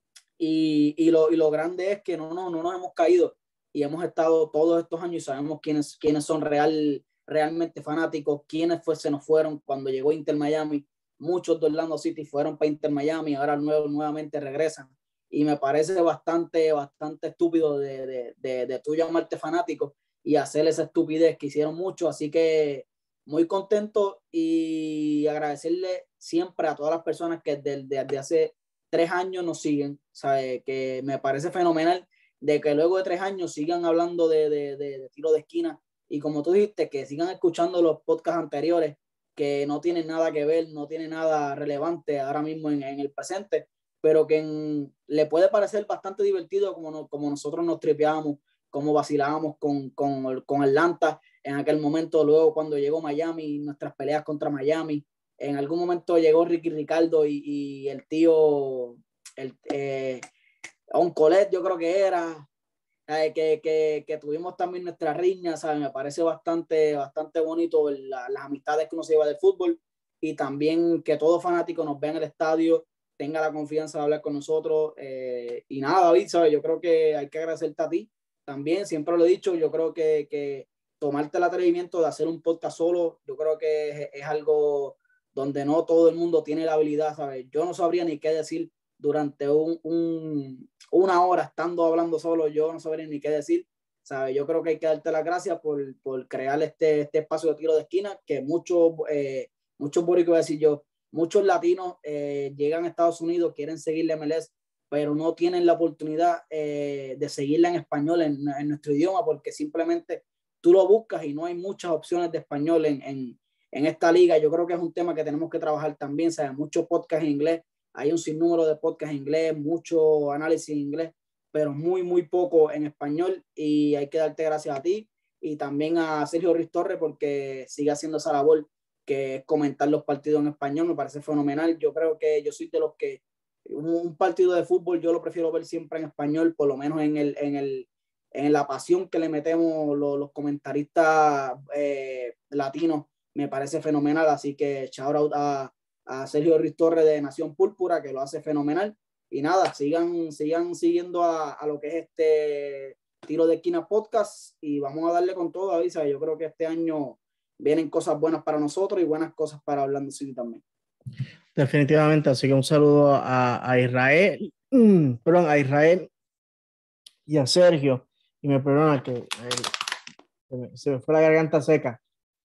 y lo grande es que no nos hemos caído y hemos estado todos estos años y sabemos quiénes son realmente fanáticos, quiénes se nos fueron cuando llegó Inter Miami. Muchos de Orlando City fueron para Inter Miami, ahora nuevamente regresan. Y me parece bastante estúpido de tú llamarte fanático y hacer esa estupidez que hicieron mucho. Así que muy contento y agradecerle siempre a todas las personas que desde hace 3 años nos siguen, ¿sabe? Que me parece fenomenal de que luego de 3 años sigan hablando de tiro de esquina y como tú dijiste, que sigan escuchando los podcasts anteriores que no tienen nada que ver, no tienen nada relevante ahora mismo en el presente, pero que le puede parecer bastante divertido como nosotros nos tripeábamos, como vacilábamos con Atlanta en aquel momento, luego cuando llegó Miami, nuestras peleas contra Miami, en algún momento llegó Ricky Ricardo y el tío, Oncolet yo creo que era, que tuvimos también nuestra riña, ¿sabes? Me parece bastante bonito las amistades que uno se lleva del fútbol y también que todo fanático nos vea en el estadio, tenga la confianza de hablar con nosotros y nada, David, ¿sabes? Yo creo que hay que agradecerte a ti también, siempre lo he dicho, yo creo que tomarte el atrevimiento de hacer un podcast solo, yo creo que es algo donde no todo el mundo tiene la habilidad, ¿sabes? Yo no sabría ni qué decir durante una hora estando hablando solo, yo no sabría ni qué decir, ¿sabes? Yo creo que hay que darte las gracias por crear este espacio de tiro de esquina que muchos boricuas, voy a decir yo, muchos latinos llegan a Estados Unidos, quieren seguir la MLS, pero no tienen la oportunidad de seguirla en español, en nuestro idioma, porque simplemente tú lo buscas y no hay muchas opciones de español en esta liga. Yo creo que es un tema que tenemos que trabajar también, ¿sabes? Muchos podcasts en inglés, hay un sinnúmero de podcasts en inglés, mucho análisis en inglés, pero muy poco en español y hay que darte gracias a ti y también a Sergio Ruiz Torres porque sigue haciendo esa labor que es comentar los partidos en español, me parece fenomenal. Yo creo que yo soy de los que un partido de fútbol yo lo prefiero ver siempre en español, por lo menos en la pasión que le metemos los comentaristas latinos, me parece fenomenal, así que shout out a Sergio Ruiz Torres de Nación Púrpura, que lo hace fenomenal, y nada, sigan siguiendo a lo que es este Tiro de Esquina Podcast, y vamos a darle con todo, avisa, yo creo que este año vienen cosas buenas para nosotros y buenas cosas para Orlando City también. Definitivamente, así que un saludo a Israel perdón, a Israel y a Sergio, y me perdona que se me fue la garganta seca.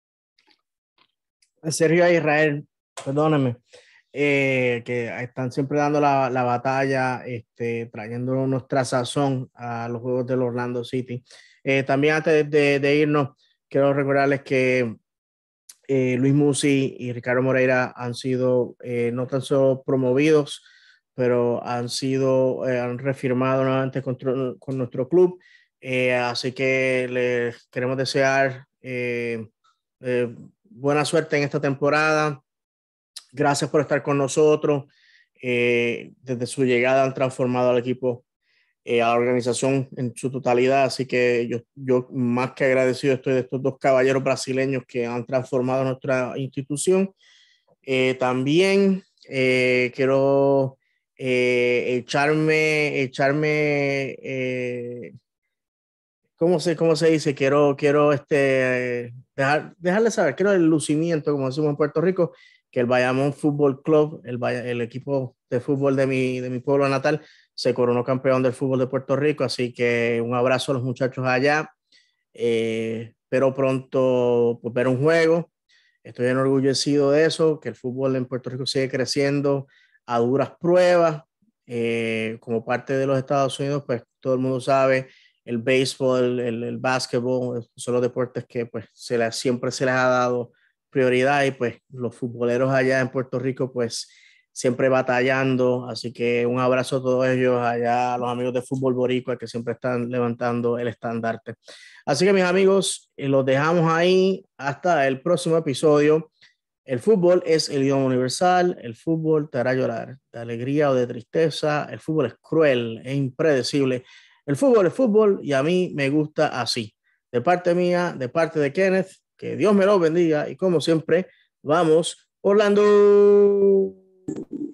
A Sergio y a Israel, perdónenme, que están siempre dando la batalla, trayendo nuestra sazón a los juegos del Orlando City. También antes de irnos, quiero recordarles que Luis Musi y Ricardo Moreira han sido no tan solo promovidos, pero han refirmado nuevamente con nuestro club. Así que les queremos desear buena suerte en esta temporada. Gracias por estar con nosotros. Desde su llegada han transformado al equipo, a la organización en su totalidad. Así que yo más que agradecido estoy de estos dos caballeros brasileños que han transformado nuestra institución. También quiero ¿cómo se dice? Quiero dejarle saber, quiero el lucimiento, como decimos en Puerto Rico, que el Bayamón Fútbol Club, el equipo de fútbol de mi pueblo natal, se coronó campeón del fútbol de Puerto Rico. Así que un abrazo a los muchachos allá. Espero pronto pues, ver un juego. Estoy enorgullecido de eso, que el fútbol en Puerto Rico sigue creciendo a duras pruebas. Como parte de los Estados Unidos, pues todo el mundo sabe, el béisbol, el básquetbol, son los deportes que pues siempre se les ha dado prioridad, y pues los futboleros allá en Puerto Rico pues siempre batallando. Así que un abrazo a todos ellos allá, a los amigos de Fútbol Boricua que siempre están levantando el estandarte. Así que mis amigos, los dejamos ahí hasta el próximo episodio. El fútbol es el idioma universal, el fútbol te hará llorar de alegría o de tristeza, el fútbol es cruel e impredecible, el fútbol es fútbol y a mí me gusta así. De parte mía, de parte de Kenneth, que Dios me lo bendiga y como siempre, vamos Orlando.